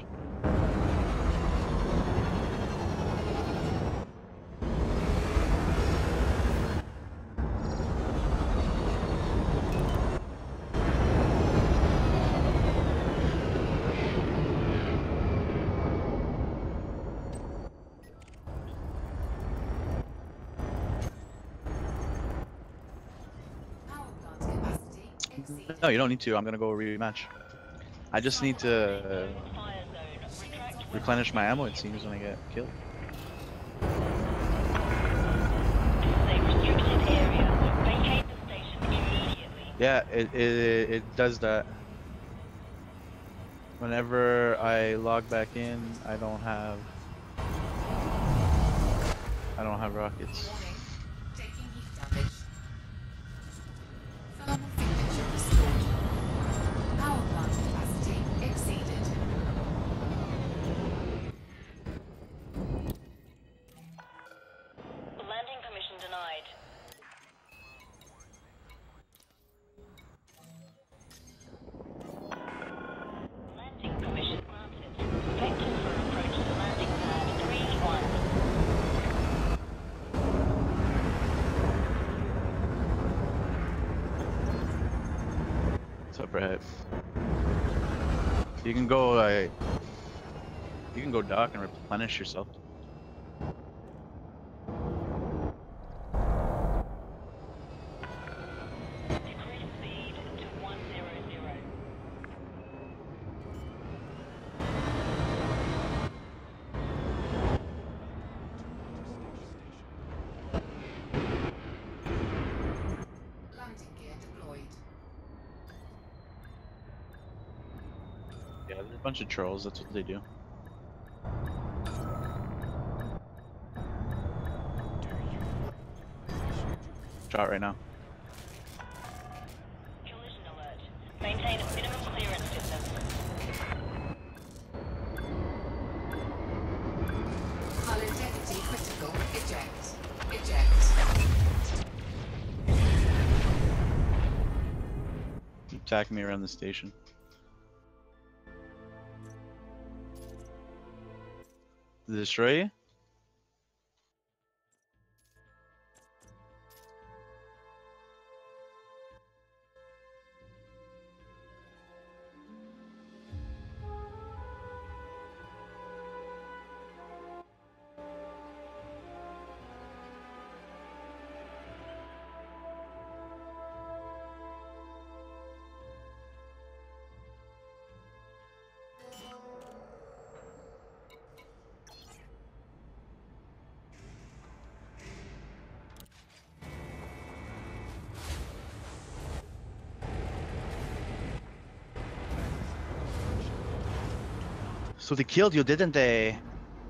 S3: Power plant capacity exceeded.
S1: No, you don't need to. I'm gonna go rematch. I just need to uh,
S5: Fire zone. Retract
S1: replenish my ammo, it seems, when I get killed.
S5: a restricted area. Vacate the station immediately.
S1: Yeah, it, it it does that. Whenever I log back in, I don't have I don't have rockets.
S3: Warning. Taking heat damage. Thermal signature restored. Power plant capacity exceeded.
S5: Landing permission denied. Landing permission granted. Vector for approach to landing pad three one.
S1: What's up, Red? You can go uh, you can go dock and replenish yourself.
S5: Decrease speed to one zero zero.
S3: Landing gear deployed.
S1: Yeah, there's a bunch of trolls, that's what they do. Shot right now.
S5: Collision alert. Maintain minimum clearance distance.
S3: Hull integrity critical. Eject. Eject.
S1: Attack me around the station. Did it destroy you? So they killed you, didn't they?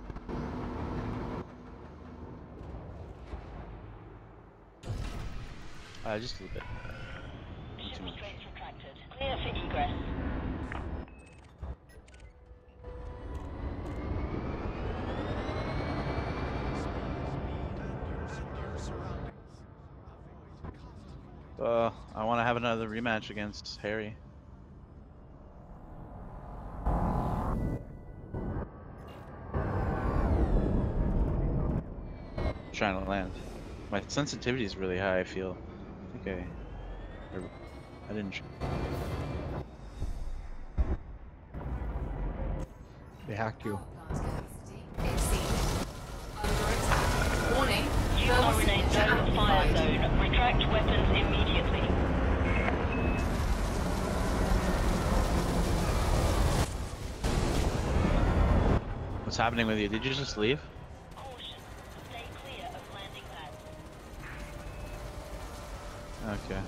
S1: Uh, just a little bit. Not
S5: Ship
S1: too much.
S5: restraints retracted. Clear for egress.
S6: Your surroundings. Avoid comfortable.
S1: Uh, I want to have another rematch against Harry. Trying to land. My sensitivity is really high, I feel. I think I... I didn't... ch-
S7: They hacked you.
S3: Power plant capacity exceeded. Under attack. Warning.
S5: You
S3: Thermal
S5: are in a
S3: signature
S5: no fire
S3: amplified.
S5: zone. Retract weapons immediately.
S1: What's happening with you? Did you just leave?
S5: Caution. Stay clear of landing pads.
S1: Okay.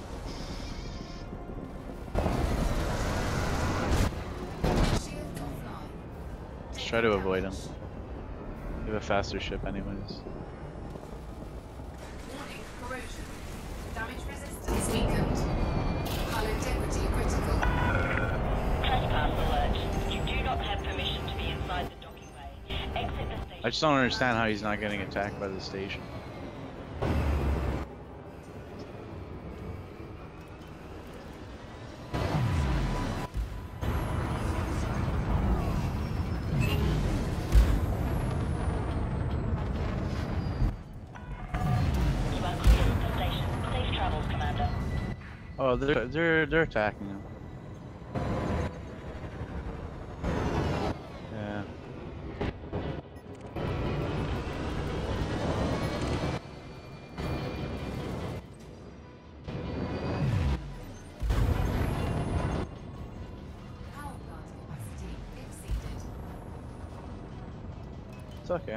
S3: Shield offline.
S1: Let's try to avoid him. We have a faster ship anyways.
S3: Warning, corrosion. Damage resistance weakened. Hull integrity critical.
S5: Trespass alert. You do not have permission to be inside the docking bay. Exit the station.
S1: I just don't understand how he's not getting attacked by the station.
S5: You are clear of the station. Safe travels, Commander.
S1: Oh, they're they're they're attacking him. Yeah.
S3: Power plant capacity exceeded.
S1: It's okay.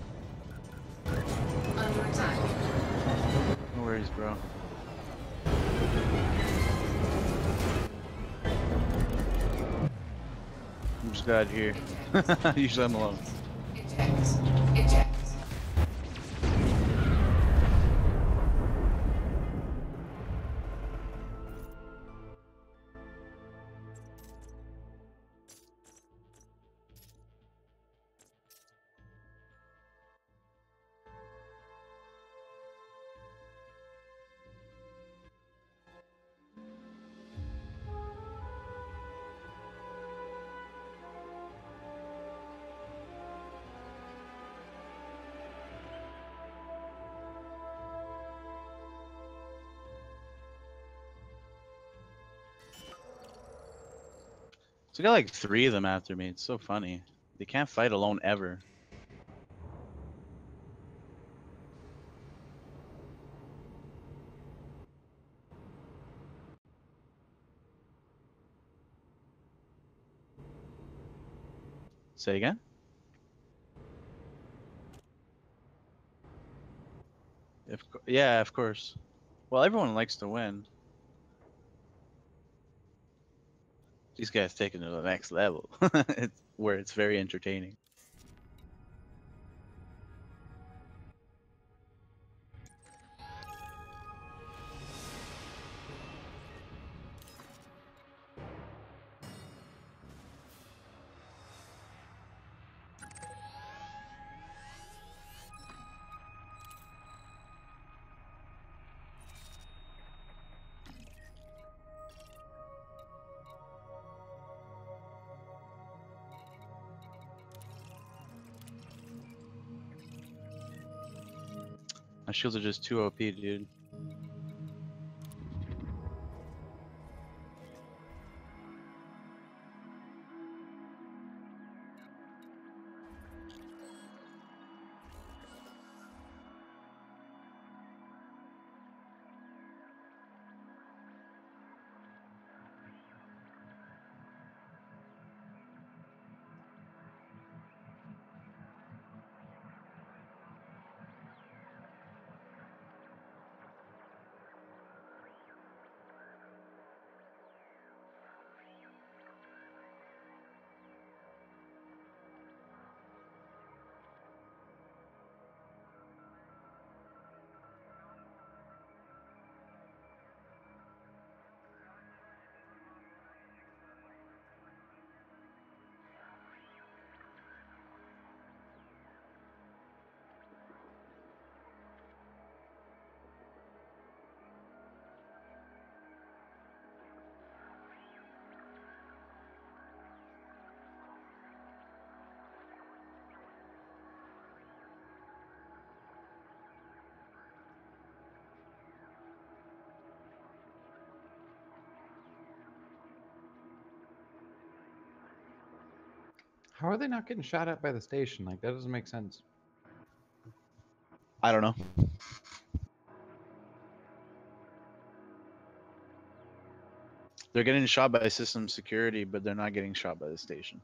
S3: Under attack.
S1: No worries, bro. I'm just glad here. Usually I'm alone.
S3: Eject. Eject.
S1: So we got like three of them after me. It's so funny. They can't fight alone ever. Say again? If, co- yeah, of course. Well, everyone likes to win. These guys take it to the next level. It's where it's very entertaining. My shields are just too O P, dude.
S4: How are they not getting shot at by the station? Like, that doesn't make sense.
S1: I don't know. They're getting shot by system security, but they're not getting shot by the station.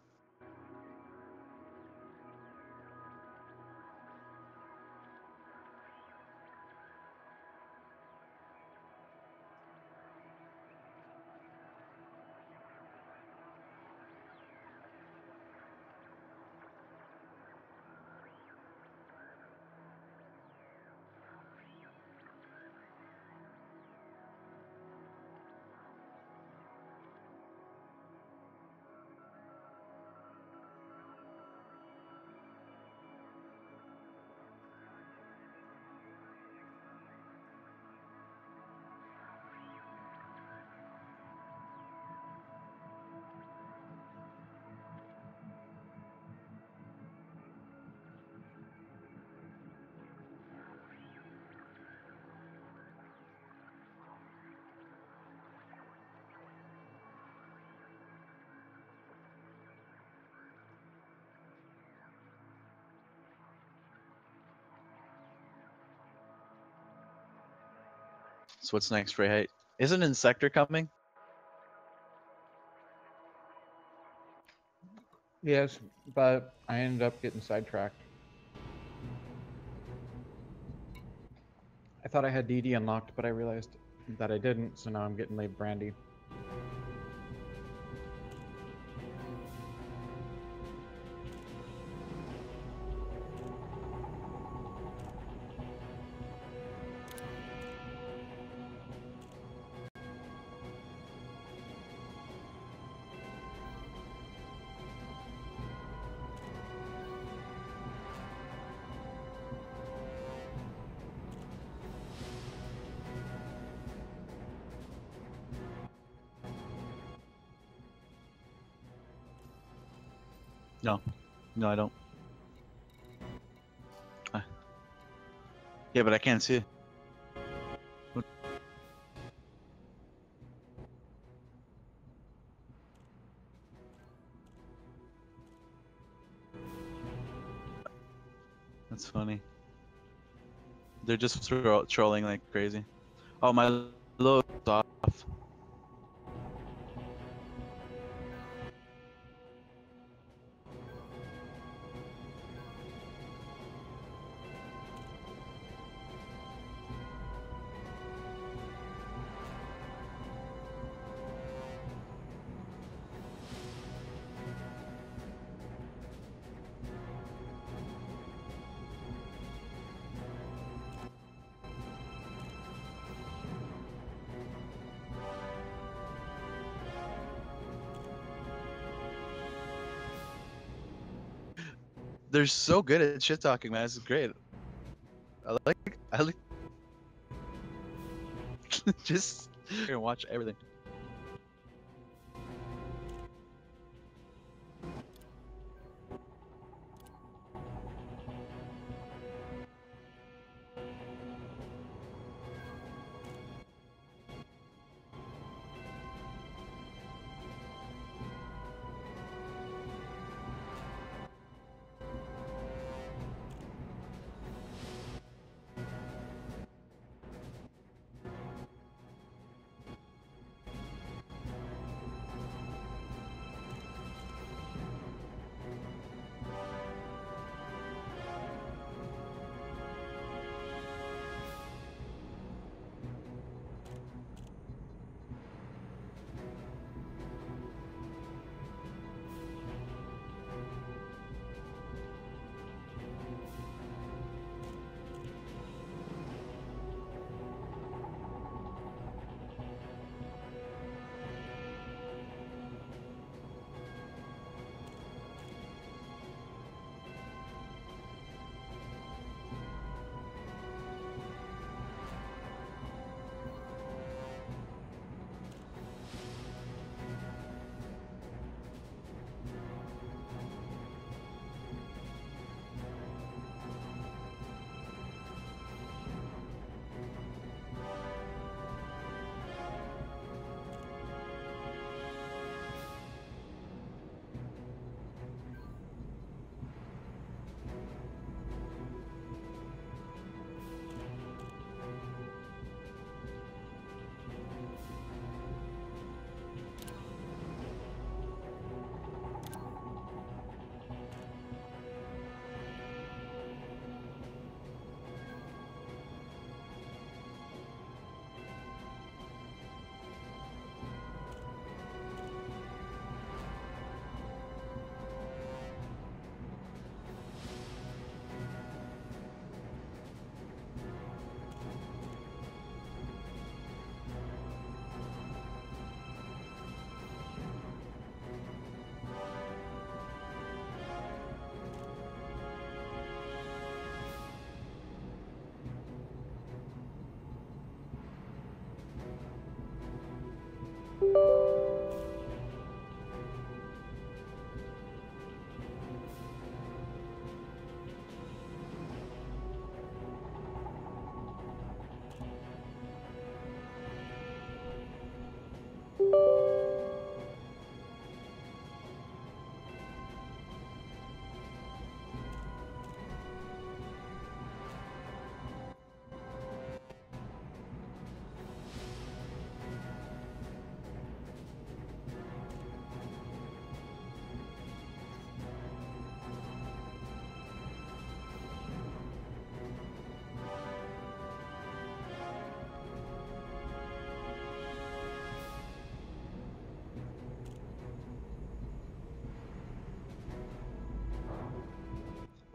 S1: So what's next for Hate? Isn't Insector coming?
S4: Yes, but I ended up getting sidetracked. I thought I had D D unlocked, but I realized that I didn't, so now I'm getting laid brandy.
S1: No. No, I don't. Ah. Yeah, but I can't see. What- That's funny. They're just tro trolling like crazy. Oh, my load's off. They're so good at shit talking, man. This is great. I like. I like. Just here and watch everything.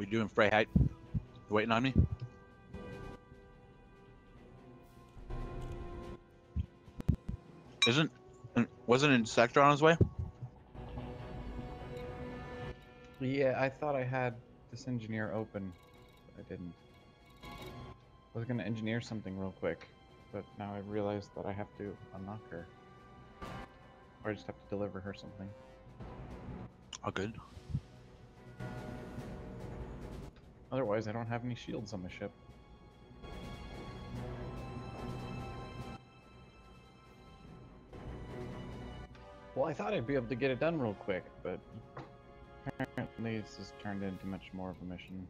S1: We doing Frey height? You waiting on me? Isn't wasn't in sector on his way?
S4: Yeah, I thought I had this engineer open, but I didn't. I was gonna engineer something real quick, but now I realized that I have to unlock her. Or I just have to deliver her something.
S1: Oh, good.
S4: Otherwise, I don't have any shields on the ship. Well, I thought I'd be able to get it done real quick, but apparently it's just turned into much more of a mission.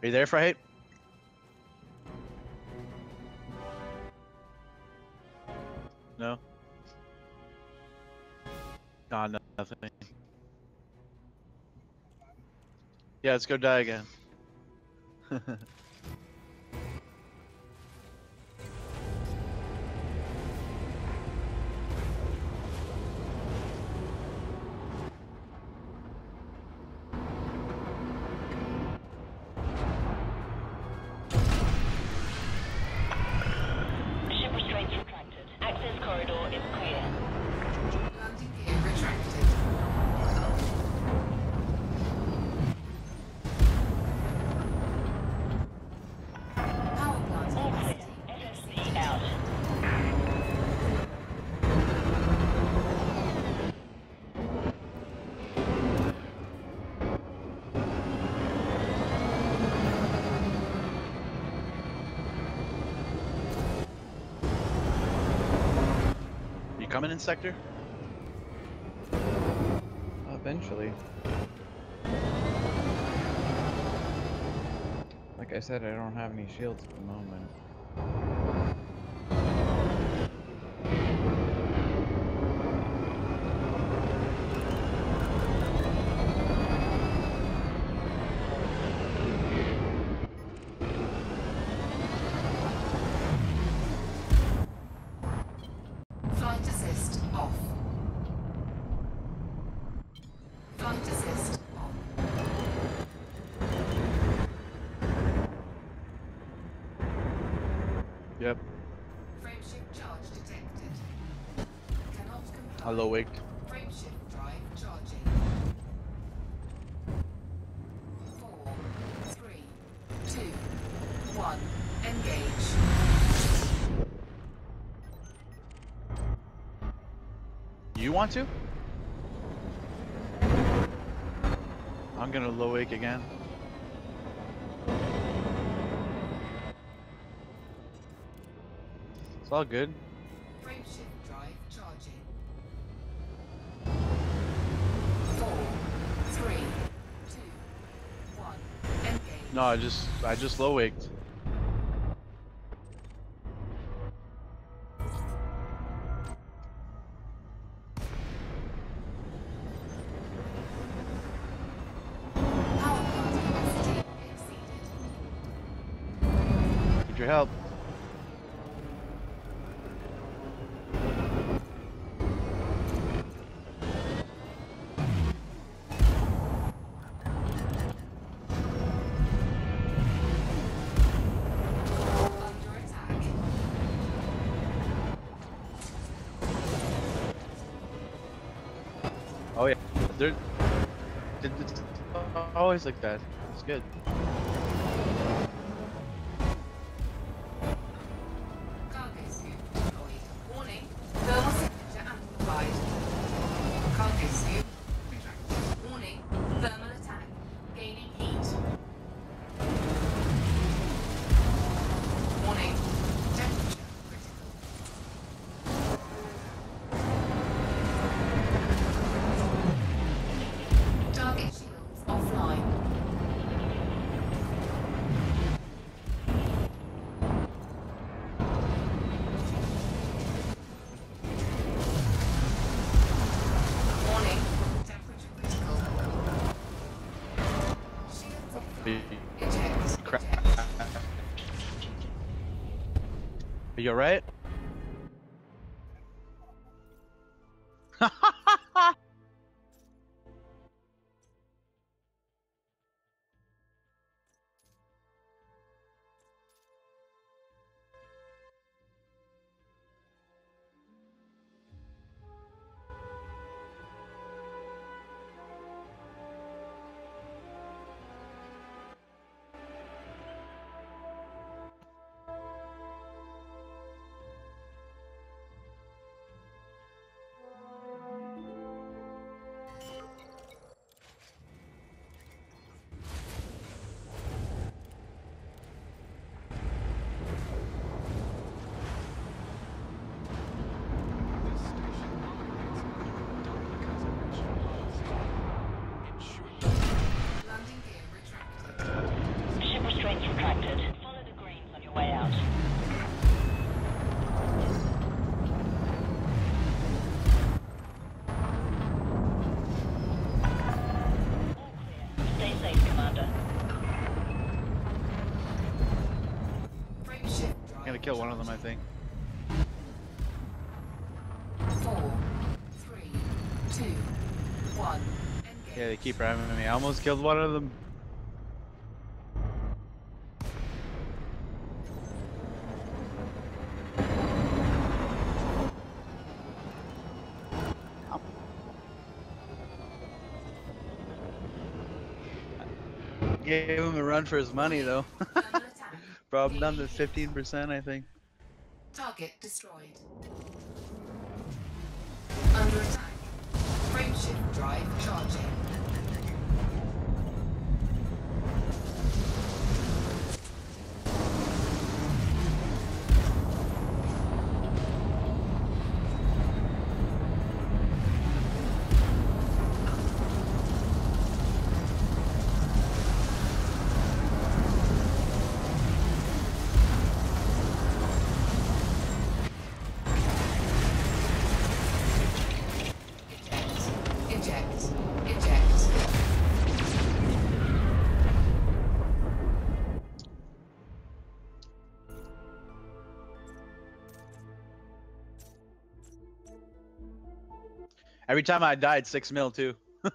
S1: you there, Fright? No? Nah, no, nothing. Yeah, let's go die again.
S5: Ship restraints retracted. Access corridor is clear.
S3: Landing gear retracted. Power plant
S5: All clear.
S3: capacity
S5: F S C
S3: exceeded.
S5: out.
S1: You coming in, Sector?
S4: Eventually. Like I said, I don't have any shields at the moment.
S3: Flight assist off. Flight assist on.
S1: Yep.
S3: Frameshift charge detected. Cannot comply.
S1: I low waked.
S3: Frameshift drive charging. Four, three, two, one. Engage.
S1: You want to? I'm gonna low wake again. It's all good.
S3: Frameshift drive charging. Four, three, two, one. Engage.
S1: No, I just I just low waked.
S3: Power plant capacity exceeded.
S1: Need your help.
S3: Under attack.
S1: Oh yeah, they're it- it's always like that. It's good.
S3: Cargo scoop deployed. Warning. Thermal signature amplified. Cargo scoop retracted. Warning. Thermal attack. Gaining heat. Warning. Temperature critical. Target shields offline. Warning. Temperature critical. Shields offline. Eject.
S1: Crap.
S3: Eject.
S1: Are you alright? kill one of them, I think.
S3: Four, three, two, one. Engage.
S1: Yeah, they keep ramming me. I almost killed one of them. Gave him a run for his money though.
S3: Thermal attack.
S1: Brought him down to fifteen percent, I think.
S3: Target destroyed. Under attack. Frameshift drive charging. Eject. Eject.
S1: Every time I died, six mil too.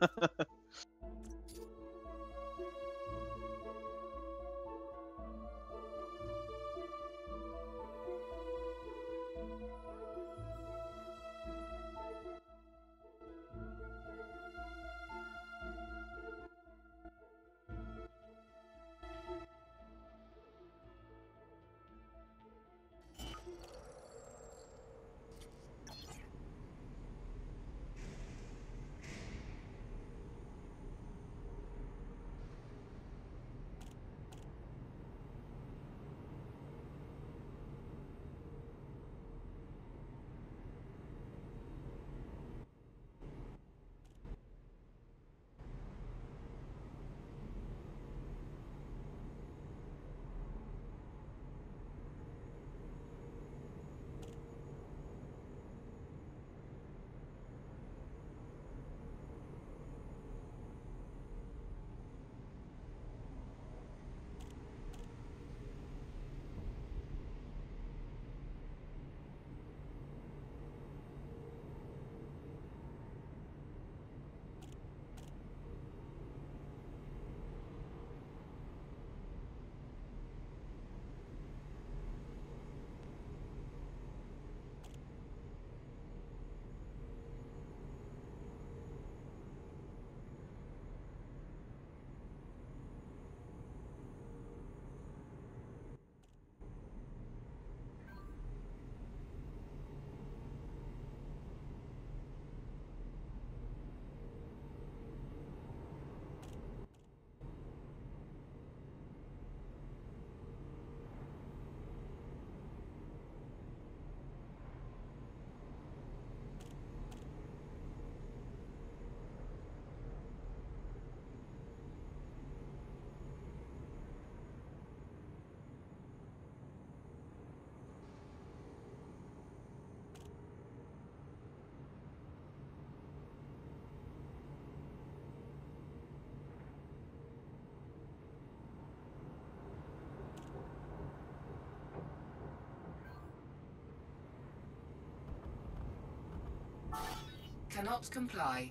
S3: Cannot comply.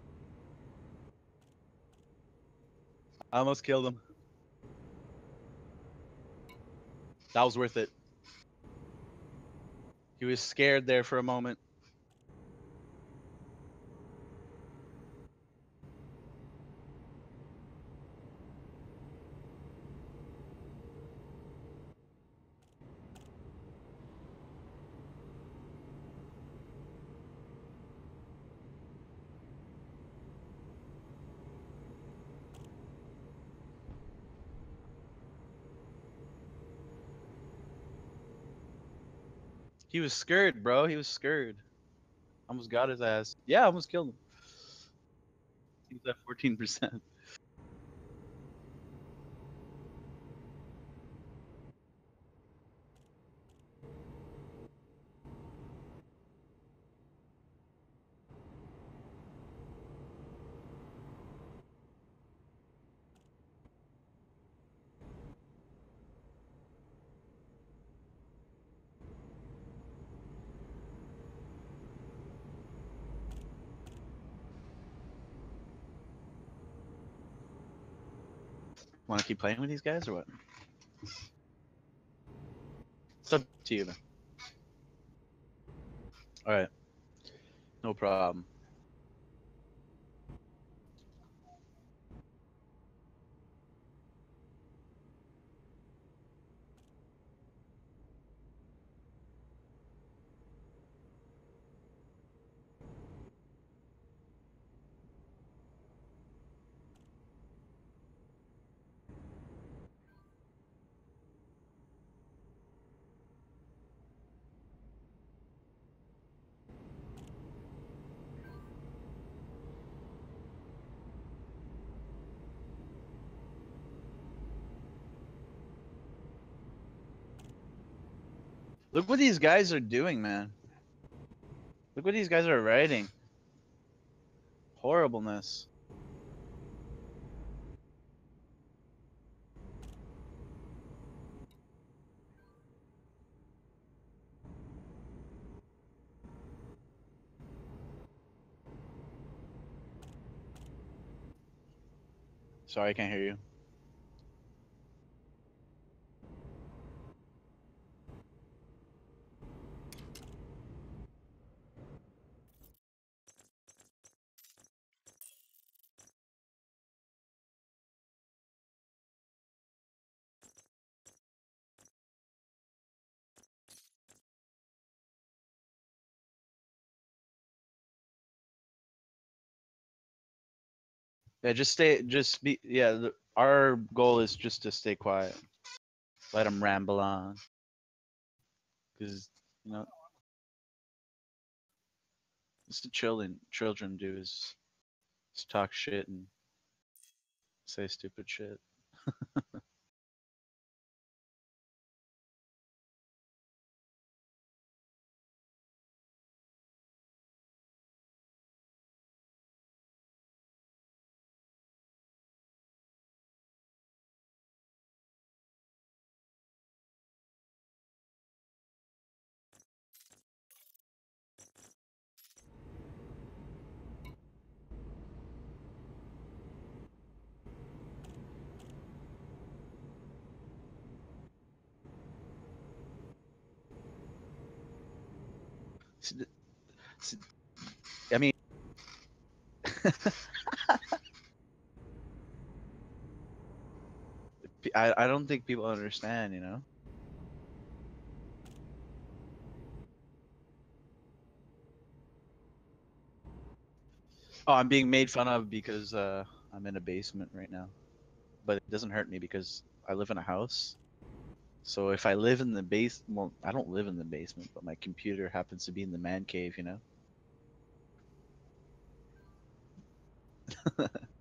S1: I almost killed him. That was worth it. He was scared there for a moment. He was scared, bro. He was scared. Almost got his ass. Yeah, I almost killed him. He was at fourteen percent. Want to keep playing with these guys or what? It's up to you, man. All right, no problem. Look what these guys are doing, man. Look what these guys are writing. Horribleness. Sorry, I can't hear you. Yeah, just stay. Just be. Yeah, the, our goal is just to stay quiet. Let them ramble on. Because you know, it's the children children do is, is talk shit and say stupid shit. S- s- I mean, I I don't think people understand. You know. Oh, I'm being made fun of because uh, I'm in a basement right now. But it doesn't hurt me because I live in a house. So if I live in the base, well, I don't live in the basement, but my computer happens to be in the man cave, you know?